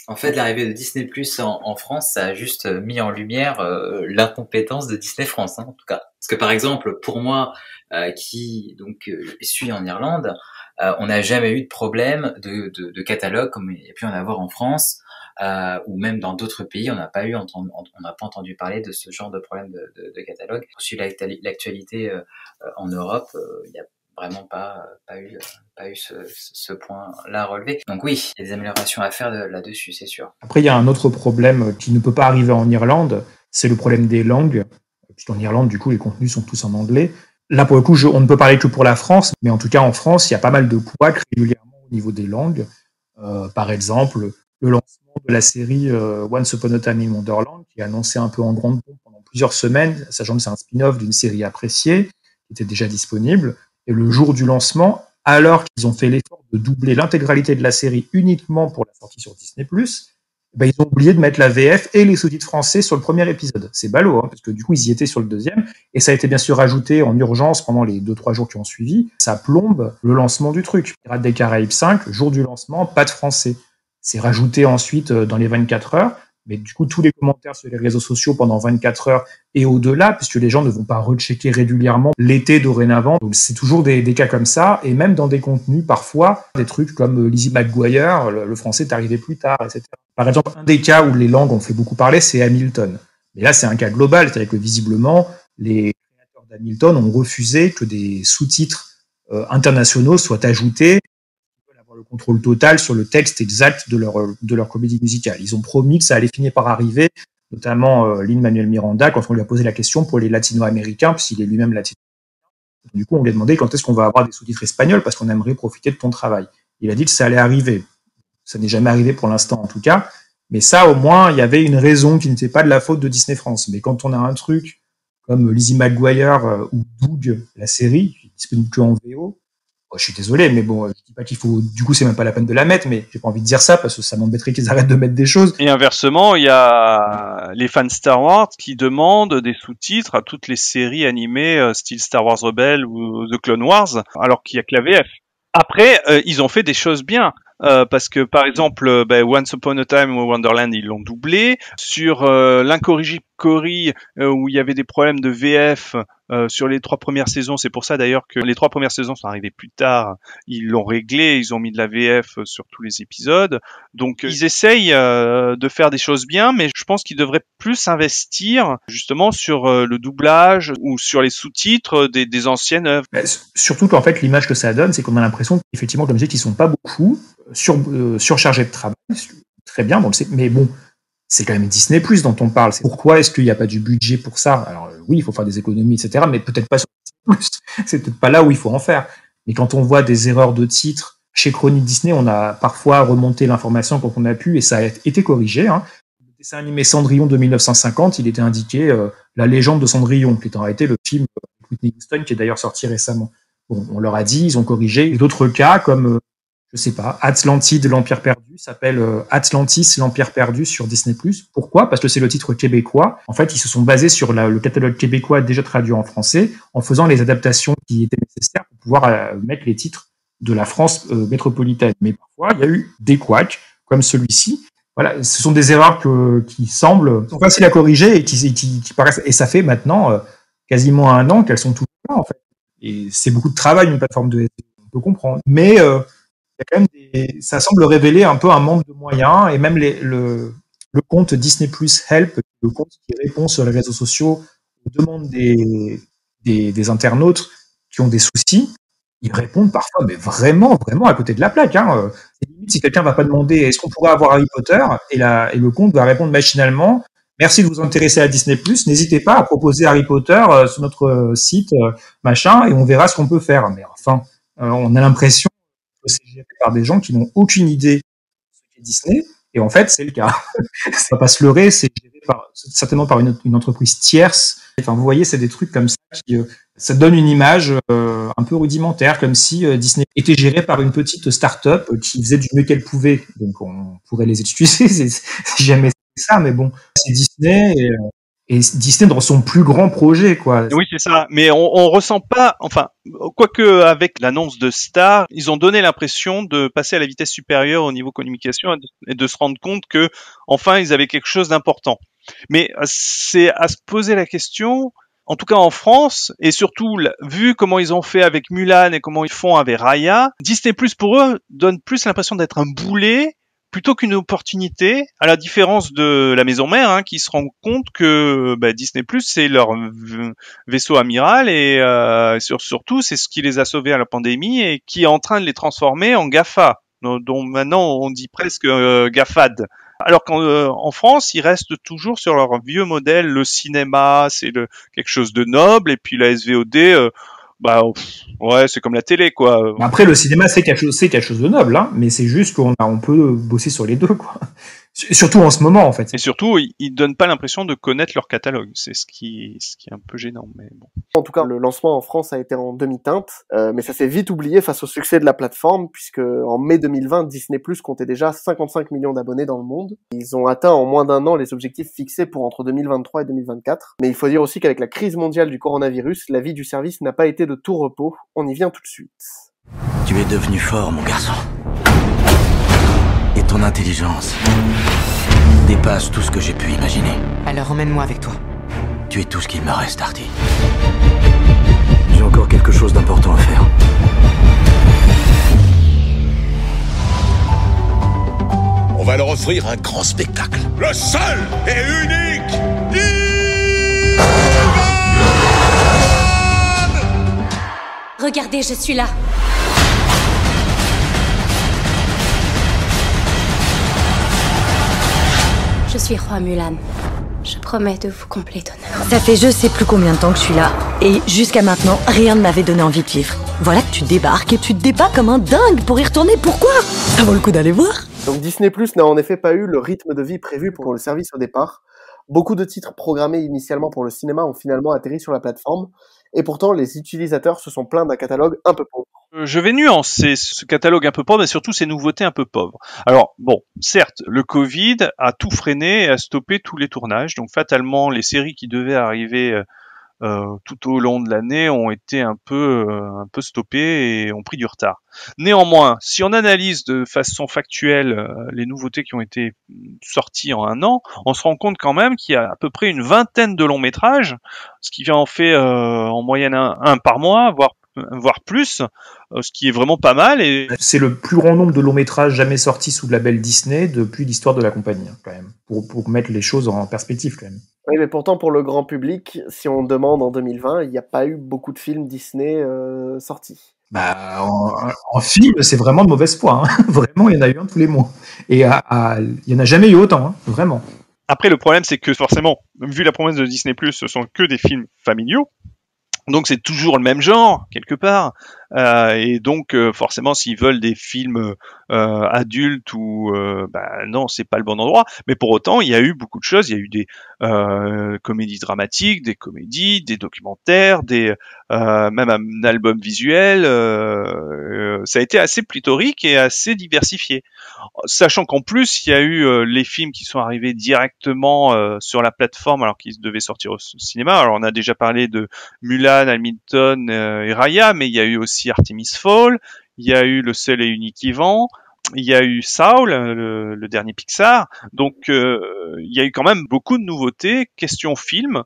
En fait, l'arrivée de Disney Plus en, en France, ça a juste mis en lumière euh, l'incompétence de Disney France, hein, en tout cas. Parce que par exemple, pour moi, euh, qui donc euh, suis en Irlande, euh, on n'a jamais eu de problème de, de, de catalogue comme il y a pu en avoir en France, euh, ou même dans d'autres pays. On n'a pas eu, entendu, on n'a pas entendu parler de ce genre de problème de, de, de catalogue. Sur l'actualité euh, en Europe, il euh, y a vraiment pas pas eu pas eu ce, ce point-là à relever. Donc oui, il y a des améliorations à faire de, là-dessus, c'est sûr. Après, il y a un autre problème qui ne peut pas arriver en Irlande, c'est le problème des langues. Puisqu'en Irlande, du coup, les contenus sont tous en anglais. Là, pour le coup, je, on ne peut parler que pour la France, mais en tout cas, en France, il y a pas mal de couacs régulièrement au niveau des langues. Euh, par exemple, le lancement de la série euh, Once Upon a Time in Wonderland, qui est annoncé un peu en grande pompe pendant plusieurs semaines, sachant que c'est un spin-off d'une série appréciée, qui était déjà disponible. Et le jour du lancement, alors qu'ils ont fait l'effort de doubler l'intégralité de la série uniquement pour la sortie sur Disney plus, ben ils ont oublié de mettre la V F et les sous-titres français sur le premier épisode. C'est ballot, hein, parce que du coup, ils y étaient sur le deuxième, et ça a été bien sûr ajouté en urgence pendant les deux trois jours qui ont suivi. Ça plombe le lancement du truc. Pirates des Caraïbes cinq, jour du lancement, pas de français. C'est rajouté ensuite dans les vingt-quatre heures, mais du coup, tous les commentaires sur les réseaux sociaux pendant vingt-quatre heures et au-delà, puisque les gens ne vont pas rechecker régulièrement l'été dorénavant. Donc, c'est toujours des, des cas comme ça, et même dans des contenus, parfois, des trucs comme Lizzie McGuire, le, le français est arrivé plus tard, et cetera. Par exemple, un des cas où les langues ont fait beaucoup parler, c'est Hamilton. Mais là, c'est un cas global, c'est-à-dire que visiblement, les créateurs d'Hamilton ont refusé que des sous-titres euh, internationaux soient ajoutés, le contrôle total sur le texte exact de leur, de leur comédie musicale. Ils ont promis que ça allait finir par arriver, notamment euh, Lin-Manuel Miranda, quand on lui a posé la question pour les latino-américains, puisqu'il est lui-même latino-américain. Du coup, on lui a demandé quand est-ce qu'on va avoir des sous-titres espagnols, parce qu'on aimerait profiter de ton travail. Il a dit que ça allait arriver. Ça n'est jamais arrivé pour l'instant, en tout cas. Mais ça, au moins, il y avait une raison qui n'était pas de la faute de Disney France. Mais quand on a un truc comme Lizzie McGuire euh, ou Doug, la série, qui est disponible que en V O, je suis désolé, mais bon, je dis pas qu'il faut, du coup, c'est même pas la peine de la mettre, mais j'ai pas envie de dire ça parce que ça m'embêterait qu'ils arrêtent de mettre des choses. Et inversement, il y a les fans Star Wars qui demandent des sous-titres à toutes les séries animées, euh, style Star Wars Rebels ou The Clone Wars, alors qu'il y a que la V F. Après, euh, ils ont fait des choses bien. Euh, parce que par exemple, euh, bah, Once Upon a Time in Wonderland, ils l'ont doublé. Sur euh, l'Incorrigible Cory, euh, où il y avait des problèmes de V F euh, sur les trois premières saisons, c'est pour ça d'ailleurs que les trois premières saisons sont arrivées plus tard. Ils l'ont réglé, ils ont mis de la V F sur tous les épisodes. Donc ils essayent euh, de faire des choses bien, mais je pense qu'ils devraient plus investir justement sur euh, le doublage ou sur les sous-titres des, des anciennes œuvres. Bah, surtout qu'en fait, l'image que ça donne, c'est qu'on a l'impression qu'effectivement, comme je dis, qu'ils sont pas beaucoup sur, euh, surchargés de travail. Très bien, bon, mais bon, c'est quand même Disney plus dont on parle. Pourquoi est-ce qu'il n'y a pas du budget pour ça? Alors euh, oui, il faut faire des économies, et cetera, mais peut-être pas sur Disney plus. C'est peut-être pas là où il faut en faire. Mais quand on voit des erreurs de titre chez Chronique Disney, on a parfois remonté l'information quand on a pu, et ça a été corrigé. Hein. Le dessin animé Cendrillon de mille neuf cent cinquante, il était indiqué euh, La légende de Cendrillon, qui est en réalité le film de Whitney Houston, qui est d'ailleurs sorti récemment. Bon, on leur a dit, ils ont corrigé. Et d'autres cas, comme... Euh, je sais pas, Atlantide, l'Empire perdu, s'appelle euh, Atlantis, l'Empire perdu sur Disney plus. Pourquoi? Parce que c'est le titre québécois. En fait, ils se sont basés sur la, le catalogue québécois déjà traduit en français, en faisant les adaptations qui étaient nécessaires pour pouvoir euh, mettre les titres de la France euh, métropolitaine. Mais parfois, il y a eu des couacs, comme celui-ci. Voilà, ce sont des erreurs que, qui semblent sont faciles à corriger et qui, qui, qui paraissent. Et ça fait maintenant euh, quasiment un an qu'elles sont toutes là, en fait. Et c'est beaucoup de travail, une plateforme de S E O, on peut comprendre. Mais euh, il y a quand même des, ça semble révéler un peu un manque de moyens, et même les, le, le compte Disney plus Help, le compte qui répond sur les réseaux sociaux aux demandes des, des, des internautes qui ont des soucis, ils répondent parfois, mais vraiment, vraiment à côté de la plaque. Hein. C'est limite si quelqu'un va pas demander est-ce qu'on pourrait avoir Harry Potter, et, la, et le compte va répondre machinalement merci de vous intéresser à Disney plus, n'hésitez pas à proposer Harry Potter euh, sur notre site, euh, machin, et on verra ce qu'on peut faire. Mais enfin, euh, on a l'impression c'est géré par des gens qui n'ont aucune idée de ce qu'est Disney, et en fait, c'est le cas. On va pas se leurrer, c'est géré par, certainement par une, une entreprise tierce. Enfin, vous voyez, c'est des trucs comme ça qui, euh, ça donne une image euh, un peu rudimentaire, comme si euh, Disney était géré par une petite start-up qui faisait du mieux qu'elle pouvait. Donc, on pourrait les excuser si jamais c'est ça, mais bon, c'est Disney, et, et Disney dans son plus grand projet, quoi. Oui, c'est ça. Mais on, on ressent pas, enfin, quoique avec l'annonce de Star, ils ont donné l'impression de passer à la vitesse supérieure au niveau communication et de se rendre compte que, enfin, ils avaient quelque chose d'important. Mais c'est à se poser la question, en tout cas en France, et surtout, vu comment ils ont fait avec Mulan et comment ils font avec Raya, Disney Plus pour eux donne plus l'impression d'être un boulet plutôt qu'une opportunité, à la différence de la maison mère, hein, qui se rend compte que bah, Disney Plus c'est leur vaisseau amiral et euh, sur, surtout c'est ce qui les a sauvés à la pandémie et qui est en train de les transformer en GAFA, dont, dont maintenant on dit presque euh, GAFAD. Alors qu'en euh, en France, ils restent toujours sur leur vieux modèle, le cinéma c'est le, quelque chose de noble et puis la S V O D... Euh, bah pff, ouais, c'est comme la télé, quoi. Après, le cinéma, c'est quelque chose, c'est quelque chose de noble, hein, mais c'est juste qu'on a, on peut bosser sur les deux, quoi. Surtout en ce moment, en fait. Et surtout, ils, ils donnent pas l'impression de connaître leur catalogue. C'est ce qui, ce qui est un peu gênant, mais bon. En tout cas, le lancement en France a été en demi-teinte, euh, mais ça s'est vite oublié face au succès de la plateforme, puisque en mai deux mille vingt, Disney Plus comptait déjà cinquante-cinq millions d'abonnés dans le monde. Ils ont atteint en moins d'un an les objectifs fixés pour entre deux mille vingt-trois et deux mille vingt-quatre. Mais il faut dire aussi qu'avec la crise mondiale du coronavirus, la vie du service n'a pas été de tout repos. On y vient tout de suite. Tu es devenu fort, mon garçon. Et ton intelligence dépasse tout ce que j'ai pu imaginer. Alors emmène-moi avec toi. Tu es tout ce qu'il me reste, Artie. J'ai encore quelque chose d'important à faire. On va leur offrir un grand spectacle. Le seul et unique Ivan! Regardez, je suis là. Je suis roi Mulan. Je promets de vous combler d'honneur. Ça fait je sais plus combien de temps que je suis là. Et jusqu'à maintenant, rien ne m'avait donné envie de vivre. Voilà que tu débarques et tu te débats comme un dingue pour y retourner. Pourquoi? Ça vaut le coup d'aller voir. Donc Disney Plus n'a en effet pas eu le rythme de vie prévu pour le service au départ. Beaucoup de titres programmés initialement pour le cinéma ont finalement atterri sur la plateforme. Et pourtant, les utilisateurs se sont plaints d'un catalogue un peu pauvre. Je vais nuancer ce catalogue un peu pauvre et surtout ces nouveautés un peu pauvres. Alors bon, certes, le Covid a tout freiné et a stoppé tous les tournages, donc fatalement les séries qui devaient arriver euh, tout au long de l'année ont été un peu euh, un peu stoppées et ont pris du retard. Néanmoins, si on analyse de façon factuelle euh, les nouveautés qui ont été sorties en un an, on se rend compte quand même qu'il y a à peu près une vingtaine de longs métrages, ce qui en fait euh, en moyenne un, un par mois, voire voire plus, ce qui est vraiment pas mal. Et c'est le plus grand nombre de longs métrages jamais sortis sous le label Disney depuis l'histoire de la compagnie, quand même, pour, pour mettre les choses en perspective, quand même. Oui, mais pourtant, pour le grand public, si on demande en deux mille vingt, il n'y a pas eu beaucoup de films Disney euh, sortis. Bah, en, en film, c'est vraiment de mauvaise foi. Hein. Vraiment, il y en a eu un tous les mois. Et à, à, il n'y en a jamais eu autant, hein. Vraiment. Après, le problème, c'est que forcément, vu la promesse de Disney+, ce sont que des films familiaux. Donc c'est toujours le même genre quelque part, euh, et donc euh, forcément s'ils veulent des films euh, adultes ou euh, bah non, c'est pas le bon endroit. Mais pour autant il y a eu beaucoup de choses, il y a eu des euh, comédies dramatiques, des comédies, des documentaires, des euh, même un album visuel. Euh, euh, ça a été assez pléthorique et assez diversifié. Sachant qu'en plus il y a eu euh, les films qui sont arrivés directement euh, sur la plateforme alors qu'ils devaient sortir au cinéma. Alors on a déjà parlé de Mulan, Hamilton euh, et Raya, mais il y a eu aussi Artemis Fowl, il y a eu Le Seul et Unique Ivan, il y a eu Saul, le, le dernier Pixar. Donc euh, il y a eu quand même beaucoup de nouveautés, question film.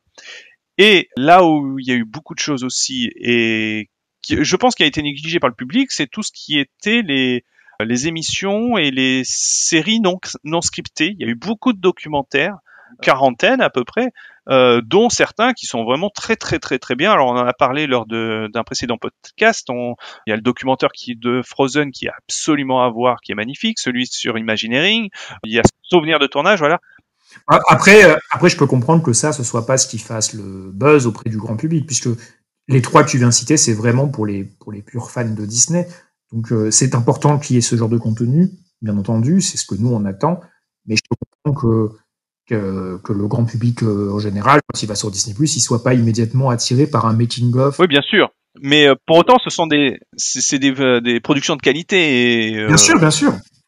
Et là où il y a eu beaucoup de choses aussi, et qui, je pense qu'il a été négligé par le public, c'est tout ce qui était les les émissions et les séries non non scriptées. Il y a eu beaucoup de documentaires, quarantaine à peu près, euh, dont certains qui sont vraiment très très très très bien. Alors on en a parlé lors de, d'un précédent podcast. On, il y a le documentaire qui de Frozen qui est absolument à voir, qui est magnifique, celui sur Imagineering. Il y a Souvenir de tournage, voilà. Après, après, je peux comprendre que ça, ce soit pas ce qui fasse le buzz auprès du grand public, puisque les trois que tu viens de citer, c'est vraiment pour les pour les purs fans de Disney. Donc euh, c'est important qu'il y ait ce genre de contenu, bien entendu, c'est ce que nous on attend. Mais je peux comprendre que Que, que le grand public euh, en général, quand il va sur Disney plus, il soit pas immédiatement attiré par un making-of. Oui, bien sûr. Mais euh, pour autant, ce sont des, c'est, c'est des, euh, des productions de qualité. Et, euh, bien sûr, bien sûr.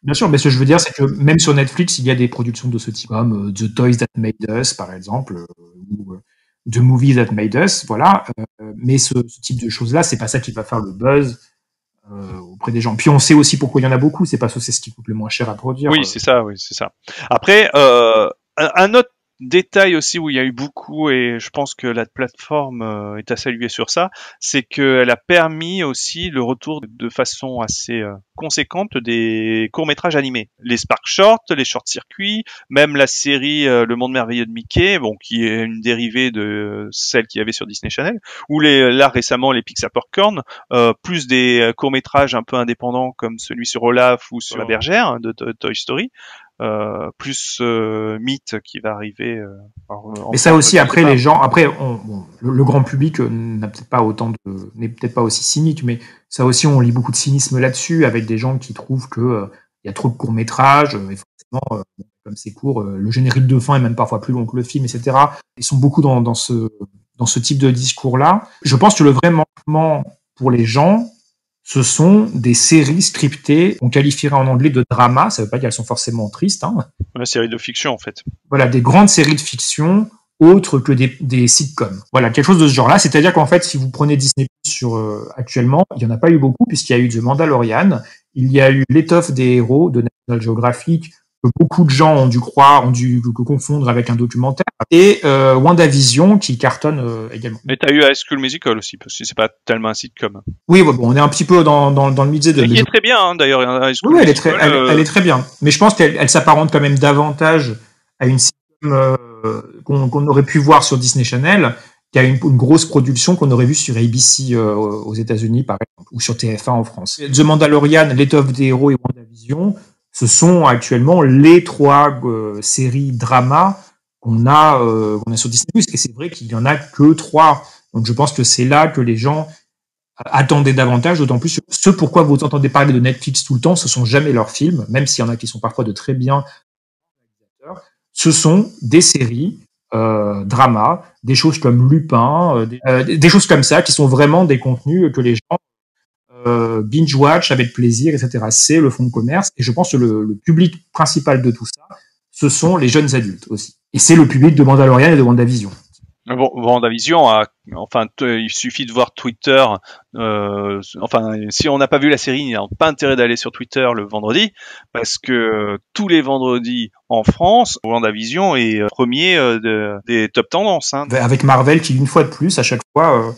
Bien sûr, mais ce que je veux dire, c'est que même sur Netflix, il y a des productions de ce type, comme euh, The Toys That Made Us, par exemple, euh, ou euh, The Movies That Made Us, voilà. Euh, mais ce, ce type de choses-là, c'est pas ça qui va faire le buzz euh, auprès des gens. Puis on sait aussi pourquoi il y en a beaucoup, c'est parce que c'est ce qui coûte le moins cher à produire. Oui, c'est ça, oui, c'est ça. Après, euh, un, un autre détail aussi où il y a eu beaucoup, et je pense que la plateforme euh, est à saluer sur ça, c'est qu'elle a permis aussi le retour de façon assez euh, conséquente des courts-métrages animés. Les Spark Short, les Short Circuits, même la série euh, Le Monde Merveilleux de Mickey, bon, qui est une dérivée de celle qu'il y avait sur Disney Channel, ou les, là récemment les Pixar Popcorn, euh, plus des courts-métrages un peu indépendants comme celui sur Olaf ou sur La Bergère hein, de, de Toy Story. Euh, plus euh, Mythe qui va arriver. Euh, alors, mais ça aussi, après les gens, après on, bon, le, le grand public euh, n'a peut-être pas autant de, n'est peut-être pas aussi cynique, mais ça aussi on lit beaucoup de cynisme là-dessus avec des gens qui trouvent que euh, il y a trop de courts métrages, euh, et forcément euh, comme c'est court, euh, le générique de fin est même parfois plus long que le film, et cetera. Ils sont beaucoup dans, dans ce dans ce type de discours-là. Je pense que le vrai manquement pour les gens, ce sont des séries scriptées, on qualifierait en anglais de drama, ça veut pas dire qu'elles sont forcément tristes. Hein. Une série de fiction, en fait. Voilà, des grandes séries de fiction, autres que des, des sitcoms. Voilà, quelque chose de ce genre-là. C'est-à-dire qu'en fait, si vous prenez Disney sur euh, actuellement, il y en a pas eu beaucoup, puisqu'il y a eu The Mandalorian, il y a eu L'étoffe des héros de National Geographic, que beaucoup de gens ont dû croire, ont dû confondre avec un documentaire, et euh, WandaVision qui cartonne euh, également. Mais t'as eu High School Musical aussi, parce que c'est pas tellement un sitcom. Oui, bon, on est un petit peu dans, dans, dans le milieu de... Et qui est très bien, hein, d'ailleurs, High School oui, Musical. Elle est, très, elle, euh... elle est très bien. Mais je pense qu'elle elle s'apparente quand même davantage à une sitcom euh, qu'on qu'on aurait pu voir sur Disney Channel, qu'à une, une grosse production qu'on aurait vue sur A B C euh, aux États-Unis, par exemple, ou sur T F un en France. The Mandalorian, L'étoffe des héros et WandaVision, ce sont actuellement les trois euh, séries drama qu'on a, euh, qu'on a sur Disney plus. Et c'est vrai qu'il y en a que trois. Donc je pense que c'est là que les gens attendaient davantage, d'autant plus ce pourquoi vous entendez parler de Netflix tout le temps, ce sont jamais leurs films, même s'il y en a qui sont parfois de très bien. Ce sont des séries euh, drama, des choses comme Lupin, euh, des, euh, des choses comme ça, qui sont vraiment des contenus que les gens Euh, binge-watch avec plaisir, et cetera. C'est le fonds de commerce, et je pense que le, le public principal de tout ça, ce sont les jeunes adultes aussi. Et c'est le public de Mandalorian et de WandaVision. Bon, WandaVision, a, enfin, t- il suffit de voir Twitter. Euh, enfin, si on n'a pas vu la série, il n'y a pas intérêt d'aller sur Twitter le vendredi, parce que euh, tous les vendredis en France, WandaVision est euh, premier euh, de, des top tendances. Hein. Avec Marvel qui, une fois de plus, à chaque fois... Euh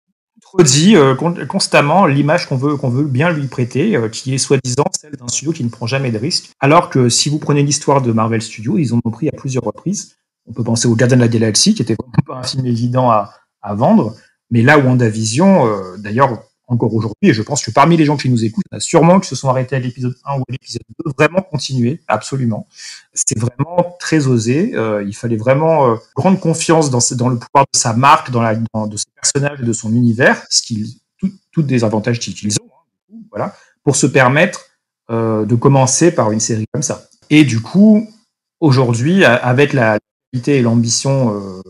redit euh, constamment l'image qu'on veut qu'on veut bien lui prêter, euh, qui est soi-disant celle d'un studio qui ne prend jamais de risques. Alors que si vous prenez l'histoire de Marvel Studios, ils en ont pris à plusieurs reprises. On peut penser au Gardien de la Galaxie, qui était vraiment pas un film évident à, à vendre. Mais là, WandaVision, euh, d'ailleurs, encore aujourd'hui, et je pense que parmi les gens qui nous écoutent, il y en a sûrement qui se sont arrêtés à l'épisode un ou à l'épisode deux, vraiment continuer, absolument. C'est vraiment très osé. Euh, il fallait vraiment euh, grande confiance dans, dans le pouvoir de sa marque, dans la, dans, de ses personnages et de son univers, ce qu'ils, tout, toutes des avantages qu'ils ont, hein, voilà, pour se permettre euh, de commencer par une série comme ça. Et du coup, aujourd'hui, avec la qualité et l'ambition euh,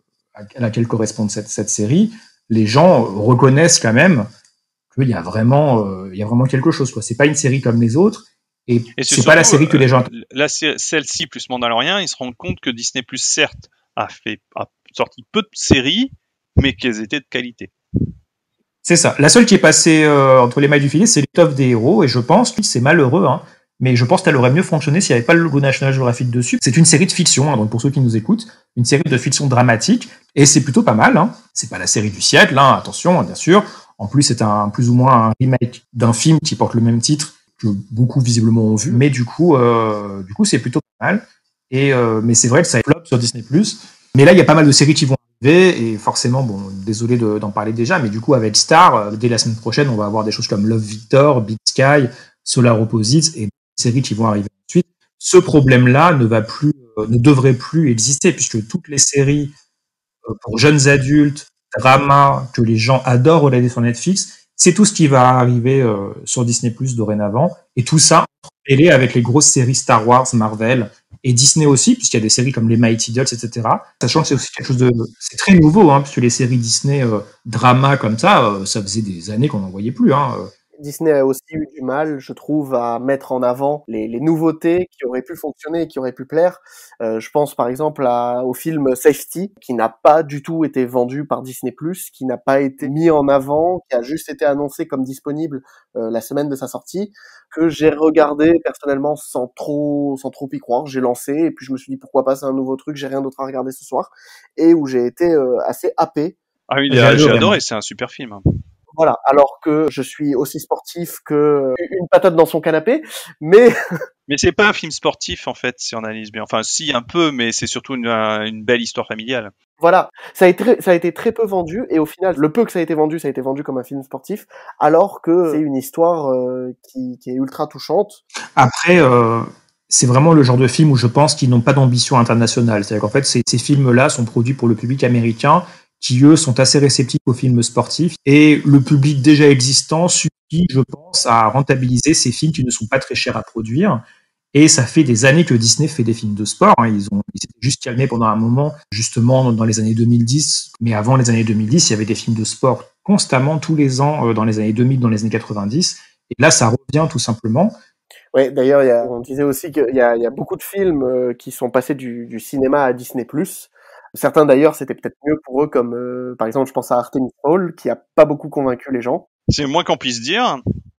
à laquelle correspond cette, cette série, les gens reconnaissent quand même qu'il y a vraiment, euh, il y a vraiment quelque chose, quoi. C'est pas une série comme les autres, et, et c'est, c'est pas la série que les gens. Euh, la, celle-ci plus Mandalorian, ils se rendent compte que Disney Plus certes a fait, a sorti peu de séries, mais qu'elles étaient de qualité. C'est ça. La seule qui est passée euh, entre les mailles du filet, c'est L'étoffe des héros, et je pense que c'est malheureux, hein, mais je pense qu'elle aurait mieux fonctionné s'il n'y avait pas le logo National Geographic dessus. C'est une série de fiction, hein, donc pour ceux qui nous écoutent, une série de fiction dramatique, et c'est plutôt pas mal. Hein. C'est pas la série du siècle, hein, attention, bien sûr. En plus, c'est un plus ou moins un remake d'un film qui porte le même titre que beaucoup visiblement ont vu. Mais du coup, euh, du coup, c'est plutôt pas mal. Et euh, mais c'est vrai que ça flop sur Disney plus. Mais là, il y a pas mal de séries qui vont arriver, et forcément, bon, désolé de, d'en parler déjà, mais du coup, avec Star, euh, dès la semaine prochaine, on va avoir des choses comme Love Victor, Big Sky, Solar Opposites, et des séries qui vont arriver ensuite. Ce problème-là ne va plus, euh, ne devrait plus exister, puisque toutes les séries euh, pour jeunes adultes, drama que les gens adorent regarder sur Netflix, c'est tout ce qui va arriver euh, sur Disney plus dorénavant, et tout ça mêlé avec les grosses séries Star Wars, Marvel et Disney aussi, puisqu'il y a des séries comme les Mighty Ducks, et cetera. Sachant que c'est aussi quelque chose de, c'est très nouveau, hein, puisque les séries Disney euh, drama comme ça, euh, ça faisait des années qu'on n'en voyait plus. Hein. Disney a aussi eu du mal, je trouve, à mettre en avant les, les nouveautés qui auraient pu fonctionner et qui auraient pu plaire. Euh, je pense par exemple à, au film Safety, qui n'a pas du tout été vendu par Disney plus, qui n'a pas été mis en avant, qui a juste été annoncé comme disponible euh, la semaine de sa sortie, que j'ai regardé personnellement sans trop, sans trop y croire. J'ai lancé et puis je me suis dit pourquoi pas, c'est un nouveau truc, j'ai rien d'autre à regarder ce soir, et où j'ai été euh, assez happé. Ah oui, j'ai adoré, adoré c'est un super film. Voilà, alors que je suis aussi sportif que une patate dans son canapé, mais... mais c'est pas un film sportif, en fait, si on analyse bien. Enfin, si, un peu, mais c'est surtout une, une belle histoire familiale. Voilà, ça a, été, ça a été très peu vendu, et au final, le peu que ça a été vendu, ça a été vendu comme un film sportif, alors que c'est une histoire euh, qui, qui est ultra touchante. Après... Euh... c'est vraiment le genre de film où je pense qu'ils n'ont pas d'ambition internationale. C'est-à-dire qu'en fait, ces, ces films-là sont produits pour le public américain, qui, eux, sont assez réceptifs aux films sportifs. Et le public déjà existant suffit, je pense, à rentabiliser ces films qui ne sont pas très chers à produire. Et ça fait des années que Disney fait des films de sport. Ils ont, ils s'étaient juste calmés pendant un moment, justement, dans les années deux mille dix. Mais avant les années deux mille dix, il y avait des films de sport constamment, tous les ans, dans les années deux mille, dans les années quatre-vingt-dix. Et là, ça revient tout simplement. Ouais, d'ailleurs, il y a, on disait aussi qu'il y a, il y a beaucoup de films euh, qui sont passés du, du cinéma à Disney plus. Certains d'ailleurs, c'était peut-être mieux pour eux, comme euh, par exemple, je pense à Artemis Fowl, qui a pas beaucoup convaincu les gens. C'est moins qu'on puisse dire.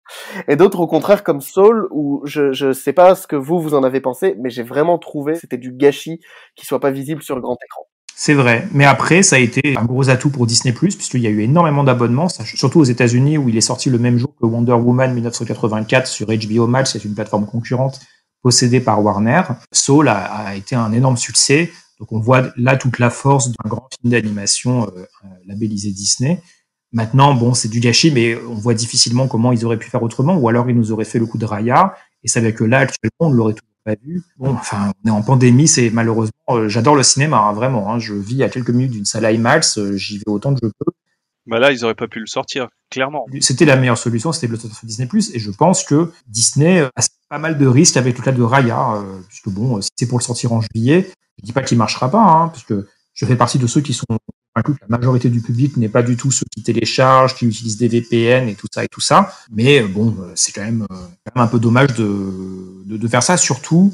Et d'autres au contraire comme Soul, où je je sais pas ce que vous vous en avez pensé, mais j'ai vraiment trouvé c'était du gâchis qui soit pas visible sur le grand écran. C'est vrai, mais après ça a été un gros atout pour Disney plus, puisqu'il y a eu énormément d'abonnements, surtout aux États-Unis où il est sorti le même jour que Wonder Woman dix-neuf cent quatre-vingt-quatre sur H B O Max, c'est une plateforme concurrente possédée par Warner. Soul a, a été un énorme succès, donc on voit là toute la force d'un grand film d'animation euh, labellisé Disney. Maintenant, bon, c'est du gâchis, mais on voit difficilement comment ils auraient pu faire autrement, ou alors ils nous auraient fait le coup de Raya, et c'est vrai que là, actuellement, on ne l'aurait toujours pas vu. Bon, enfin, on est en pandémie, c'est malheureusement, euh, j'adore le cinéma, hein, vraiment, hein, je vis à quelques minutes d'une salle IMAX, euh, j'y vais autant que je peux. Bah là, ils auraient pas pu le sortir, clairement. C'était la meilleure solution, c'était de le sortir sur Disney plus, et je pense que Disney a pas mal de risques avec le cas de Raya, euh, puisque bon, si c'est pour le sortir en juillet, je dis pas qu'il marchera pas, hein, puisque je fais partie de ceux qui sont convaincus que la majorité du public n'est pas du tout ceux qui téléchargent, qui utilisent des V P N et tout ça et tout ça. Mais bon, c'est quand même, quand même un peu dommage de, de, de faire ça, surtout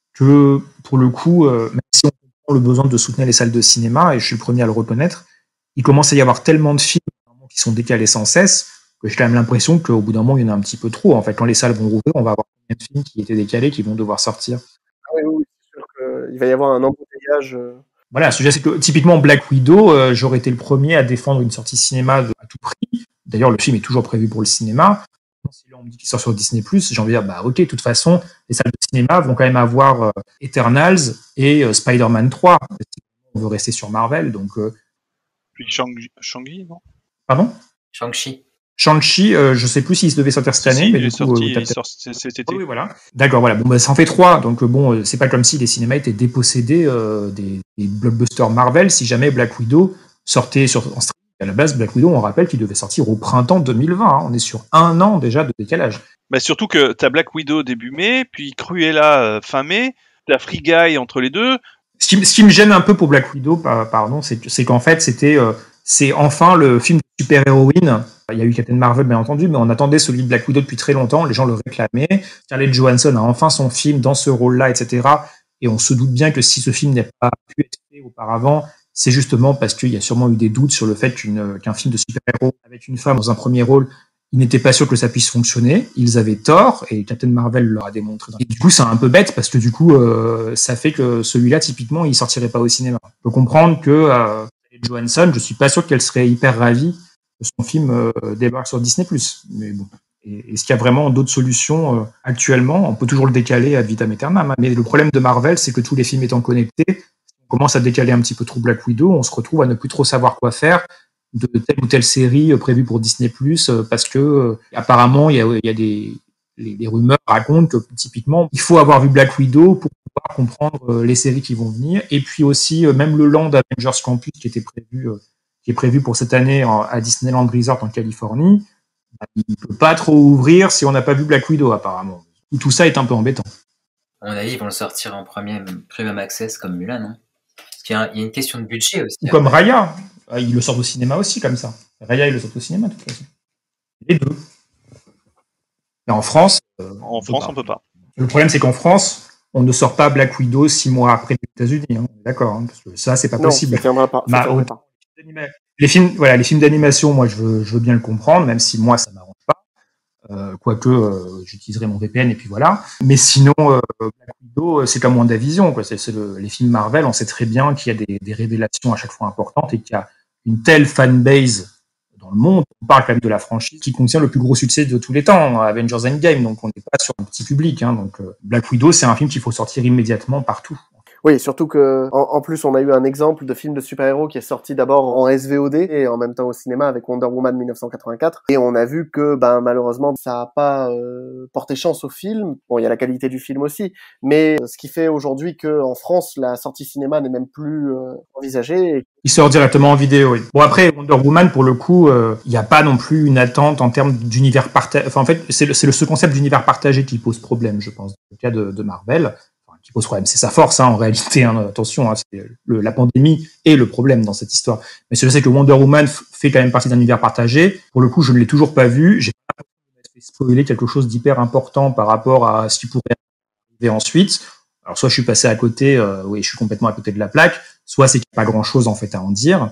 que pour le coup, même si on comprend le besoin de soutenir les salles de cinéma, et je suis le premier à le reconnaître, il commence à y avoir tellement de films qui sont décalés sans cesse que j'ai quand même l'impression qu'au bout d'un moment, il y en a un petit peu trop. En fait, quand les salles vont rouvrir, on va avoir combien de films qui étaient décalés qui vont devoir sortir. Ah oui, oui, c'est sûr qu'il va y avoir un embouteillage. Voilà, ce que c'est que typiquement Black Widow, euh, j'aurais été le premier à défendre une sortie cinéma de, à tout prix. D'ailleurs, le film est toujours prévu pour le cinéma. Si là on me dit qu'il sort sur Disney plus, j'ai envie de dire, bah ok, de toute façon, les salles de cinéma vont quand même avoir euh, Eternals et euh, Spider-Man trois. On veut rester sur Marvel, donc... Euh... Puis Shang- Shang-Chi, non ? Pardon ? Shang-Chi. Shang-Chi, euh, je sais plus s'il se devait sortir cette année, si, mais il du est coup, sorti, euh, il sort cet été. Oui, voilà. D'accord, voilà. Bon, bah, ça en fait trois. Donc bon, euh, c'est pas comme si les cinémas étaient dépossédés euh, des, des blockbusters Marvel. Si jamais Black Widow sortait sur en streaming, à la base, Black Widow, on rappelle qu'il devait sortir au printemps deux mille vingt. Hein. On est sur un an déjà de décalage. Bah surtout que t'as Black Widow début mai, puis Cruella euh, fin mai, t'as Free Guy entre les deux. Ce qui, ce qui me gêne un peu pour Black Widow, pardon, c'est, c'est qu'en fait, c'était, euh, c'est enfin le film de super-héroïne. Il y a eu Captain Marvel, bien entendu, mais on attendait celui de Black Widow depuis très longtemps. Les gens le réclamaient. Scarlett Johansson a enfin son film dans ce rôle-là, et cetera. Et on se doute bien que si ce film n'a pas pu être fait auparavant, c'est justement parce qu'il y a sûrement eu des doutes sur le fait qu'une, qu'un film de super-héros avec une femme dans un premier rôle, ils n'étaient pas sûrs que ça puisse fonctionner. Ils avaient tort, et Captain Marvel leur a démontré. Et du coup, c'est un peu bête, parce que du coup, euh, ça fait que celui-là, typiquement, il sortirait pas au cinéma. On peut comprendre que euh, Johansson, je suis pas sûr qu'elle serait hyper ravie que son film euh, débarque sur Disney plus. Mais bon. Et, est-ce qu'il y a vraiment d'autres solutions euh, actuellement ? On peut toujours le décaler ad vitam aeternam. Hein. Mais le problème de Marvel, c'est que tous les films étant connectés, on commence à décaler un petit peu trop Black Widow, on se retrouve à ne plus trop savoir quoi faire de telle ou telle série euh, prévue pour Disney plus, euh, parce que euh, apparemment, il y a, il y a des les, les rumeurs racontent que typiquement, il faut avoir vu Black Widow pour pouvoir comprendre euh, les séries qui vont venir. Et puis aussi, euh, même le Land Avengers Campus qui était prévu, euh, qui est prévu pour cette année en, à Disneyland Resort en Californie, bah, il ne peut pas trop ouvrir si on n'a pas vu Black Widow apparemment. Tout ça est un peu embêtant. À mon avis, ils vont le sortir en premier Premium Access comme Mulan, non ? Parce qu'il y a, il y a une question de budget aussi. Ou comme Raya. Ils le sortent au cinéma aussi comme ça. Raya, ils le sortent au cinéma de toute façon. Les deux. Mais en France, euh, en France, on peut pas. Le problème, c'est qu'en France, on ne sort pas Black Widow six mois après les États-Unis. Hein. D'accord, hein, parce que ça, c'est pas non, possible. Ça tiendra pas. Ça tiendra pas. Les films, voilà, les films d'animation, moi, je veux, je veux bien le comprendre, même si moi, ça m'arrange pas. Euh, quoique, euh, j'utiliserai mon V P N et puis voilà. Mais sinon, euh, Black Widow, c'est comme WandaVision, quoi. C'est, c'est le, les films Marvel, on sait très bien qu'il y a des, des révélations à chaque fois importantes et qu'il y a une telle fanbase dans le monde. On parle quand même de la franchise qui contient le plus gros succès de tous les temps, Avengers Endgame. Donc, on n'est pas sur un petit public. Hein. Donc, euh, Black Widow, c'est un film qu'il faut sortir immédiatement partout. Oui, surtout que en, en plus on a eu un exemple de film de super-héros qui est sorti d'abord en S V O D et en même temps au cinéma avec Wonder Woman dix-neuf cent quatre-vingt-quatre et on a vu que ben malheureusement ça a pas euh, porté chance au film. Bon, il y a la qualité du film aussi, mais ce qui fait aujourd'hui que en France la sortie cinéma n'est même plus euh, envisagée. Et... Il sort directement en vidéo. Oui. Bon après Wonder Woman pour le coup, il euh, n'y a pas non plus une attente en termes d'univers partagé. Enfin en fait c'est le, c'est le ce concept d'univers partagé qui pose problème, je pense, dans le cas de, de Marvel. Qui pose problème. C'est sa force, hein, en réalité. Hein, attention, hein, c'est le, la pandémie est le problème dans cette histoire. Mais je sais que Wonder Woman f- fait quand même partie d'un univers partagé. Pour le coup, je ne l'ai toujours pas vu. J'ai pas fait spoiler quelque chose d'hyper important par rapport à ce qui pourrait arriver ensuite. Alors, soit je suis passé à côté, euh, oui, je suis complètement à côté de la plaque, soit c'est qu'il n'y a pas grand-chose en fait à en dire.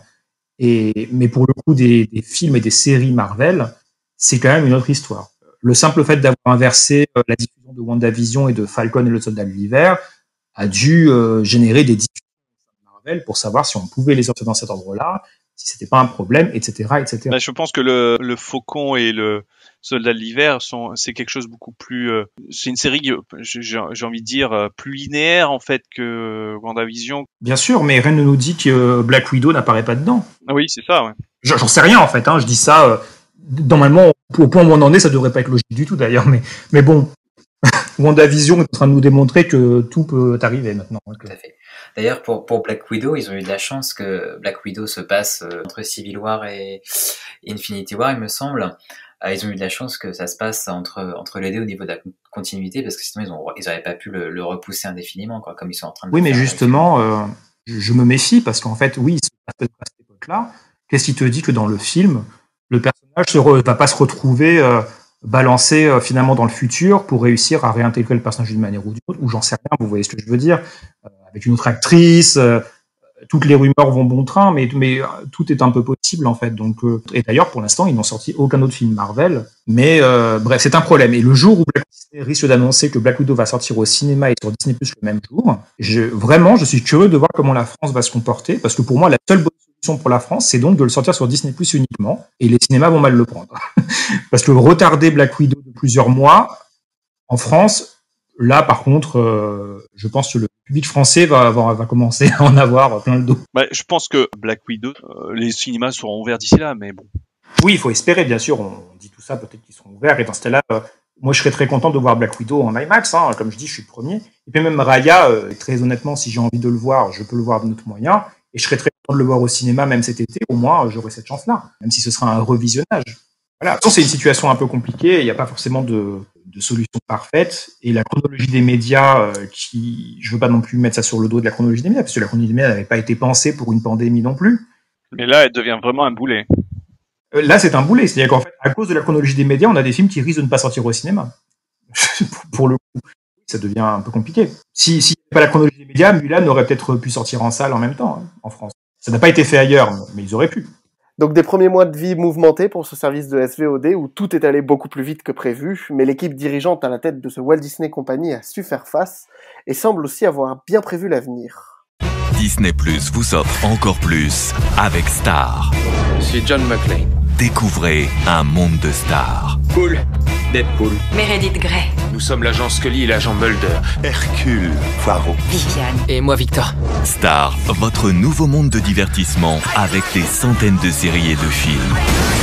Et mais pour le coup, des, des films et des séries Marvel, c'est quand même une autre histoire. Le simple fait d'avoir inversé euh, la diffusion de WandaVision et de Falcon et le Soldat de l'Hiver a dû euh, générer des discussions de Marvel pour savoir si on pouvait les sortir dans cet ordre-là, si c'était pas un problème, et cetera, et cetera. Bah, je pense que le, le Faucon et le Soldat de l'Hiver sont, c'est quelque chose beaucoup plus, euh, c'est une série, j'ai, j'ai envie de dire, plus linéaire en fait que WandaVision. Bien sûr, mais rien ne nous dit que Black Widow n'apparaît pas dedans. Ah oui, c'est ça, ouais. J'en sais rien en fait, hein, je dis ça. Euh, Normalement, au point où on en est, ça devrait pas être logique du tout d'ailleurs, mais, mais bon, WandaVision est en train de nous démontrer que tout peut arriver maintenant. Tout à fait. D'ailleurs, pour, pour Black Widow, ils ont eu de la chance que Black Widow se passe entre Civil War et Infinity War, il me semble. Ils ont eu de la chance que ça se passe entre, entre les deux au niveau de la continuité, parce que sinon ils ont, ils auraient pas pu le, le repousser indéfiniment, quoi, comme ils sont en train de oui, le faire. Oui, mais faire justement, euh, je, je me méfie, parce qu'en fait, oui, il se passe à cette époque-là. Qu'est-ce qui te dit que dans le film, le personnage ne re, va pas se retrouver euh, balancé euh, finalement dans le futur pour réussir à réintégrer le personnage d'une manière ou d'une autre, ou j'en sais rien, vous voyez ce que je veux dire, euh, avec une autre actrice, euh, toutes les rumeurs vont bon train, mais, mais euh, tout est un peu possible en fait. Donc, euh, et d'ailleurs, pour l'instant, ils n'ont sorti aucun autre film Marvel, mais euh, bref, c'est un problème. Et le jour où Black Disney risque d'annoncer que Black Widow va sortir au cinéma et sur Disney plus le même jour, je, vraiment, je suis curieux de voir comment la France va se comporter, parce que pour moi, la seule bonne pour la France, c'est donc de le sortir sur Disney plus uniquement, et les cinémas vont mal le prendre. Parce que retarder Black Widow de plusieurs mois, en France, là, par contre, euh, je pense que le public français va, va, va commencer à en avoir plein le dos. Bah, je pense que Black Widow, euh, les cinémas seront ouverts d'ici là, mais bon. Oui, il faut espérer, bien sûr, on dit tout ça, peut-être qu'ils seront ouverts, et dans ce cas-là, euh, moi, je serais très content de voir Black Widow en IMAX, hein, comme je dis, je suis le premier. Et puis même Raya, euh, très honnêtement, si j'ai envie de le voir, je peux le voir d'un autre moyen. Et je serais très content de le voir au cinéma, même cet été, au moins j'aurai cette chance-là, même si ce sera un revisionnage. Voilà. C'est une situation un peu compliquée, il n'y a pas forcément de, de solution parfaite, et la chronologie des médias, euh, qui, je veux pas non plus mettre ça sur le dos de la chronologie des médias, parce que la chronologie des médias n'avait pas été pensée pour une pandémie non plus. Mais là, elle devient vraiment un boulet. Euh, là, c'est un boulet, c'est-à-dire qu'en fait, à cause de la chronologie des médias, on a des films qui risquent de ne pas sortir au cinéma. Pour le coup, ça devient un peu compliqué. Si, si pas la chronologie des médias, Mulan aurait peut-être pu sortir en salle en même temps, hein, en France. Ça n'a pas été fait ailleurs, mais ils auraient pu. Donc des premiers mois de vie mouvementés pour ce service de S V O D où tout est allé beaucoup plus vite que prévu, mais l'équipe dirigeante à la tête de ce Walt Disney Company a su faire face et semble aussi avoir bien prévu l'avenir. Disney Plus vous offre encore plus avec Star. Je suis John McClane. Découvrez un monde de stars. Cool. Deadpool. Meredith Grey. Nous sommes l'agent Scully et l'agent Mulder. Hercule Poirot. Viviane. Et moi Victor. Star, votre nouveau monde de divertissement avec des centaines de séries et de films.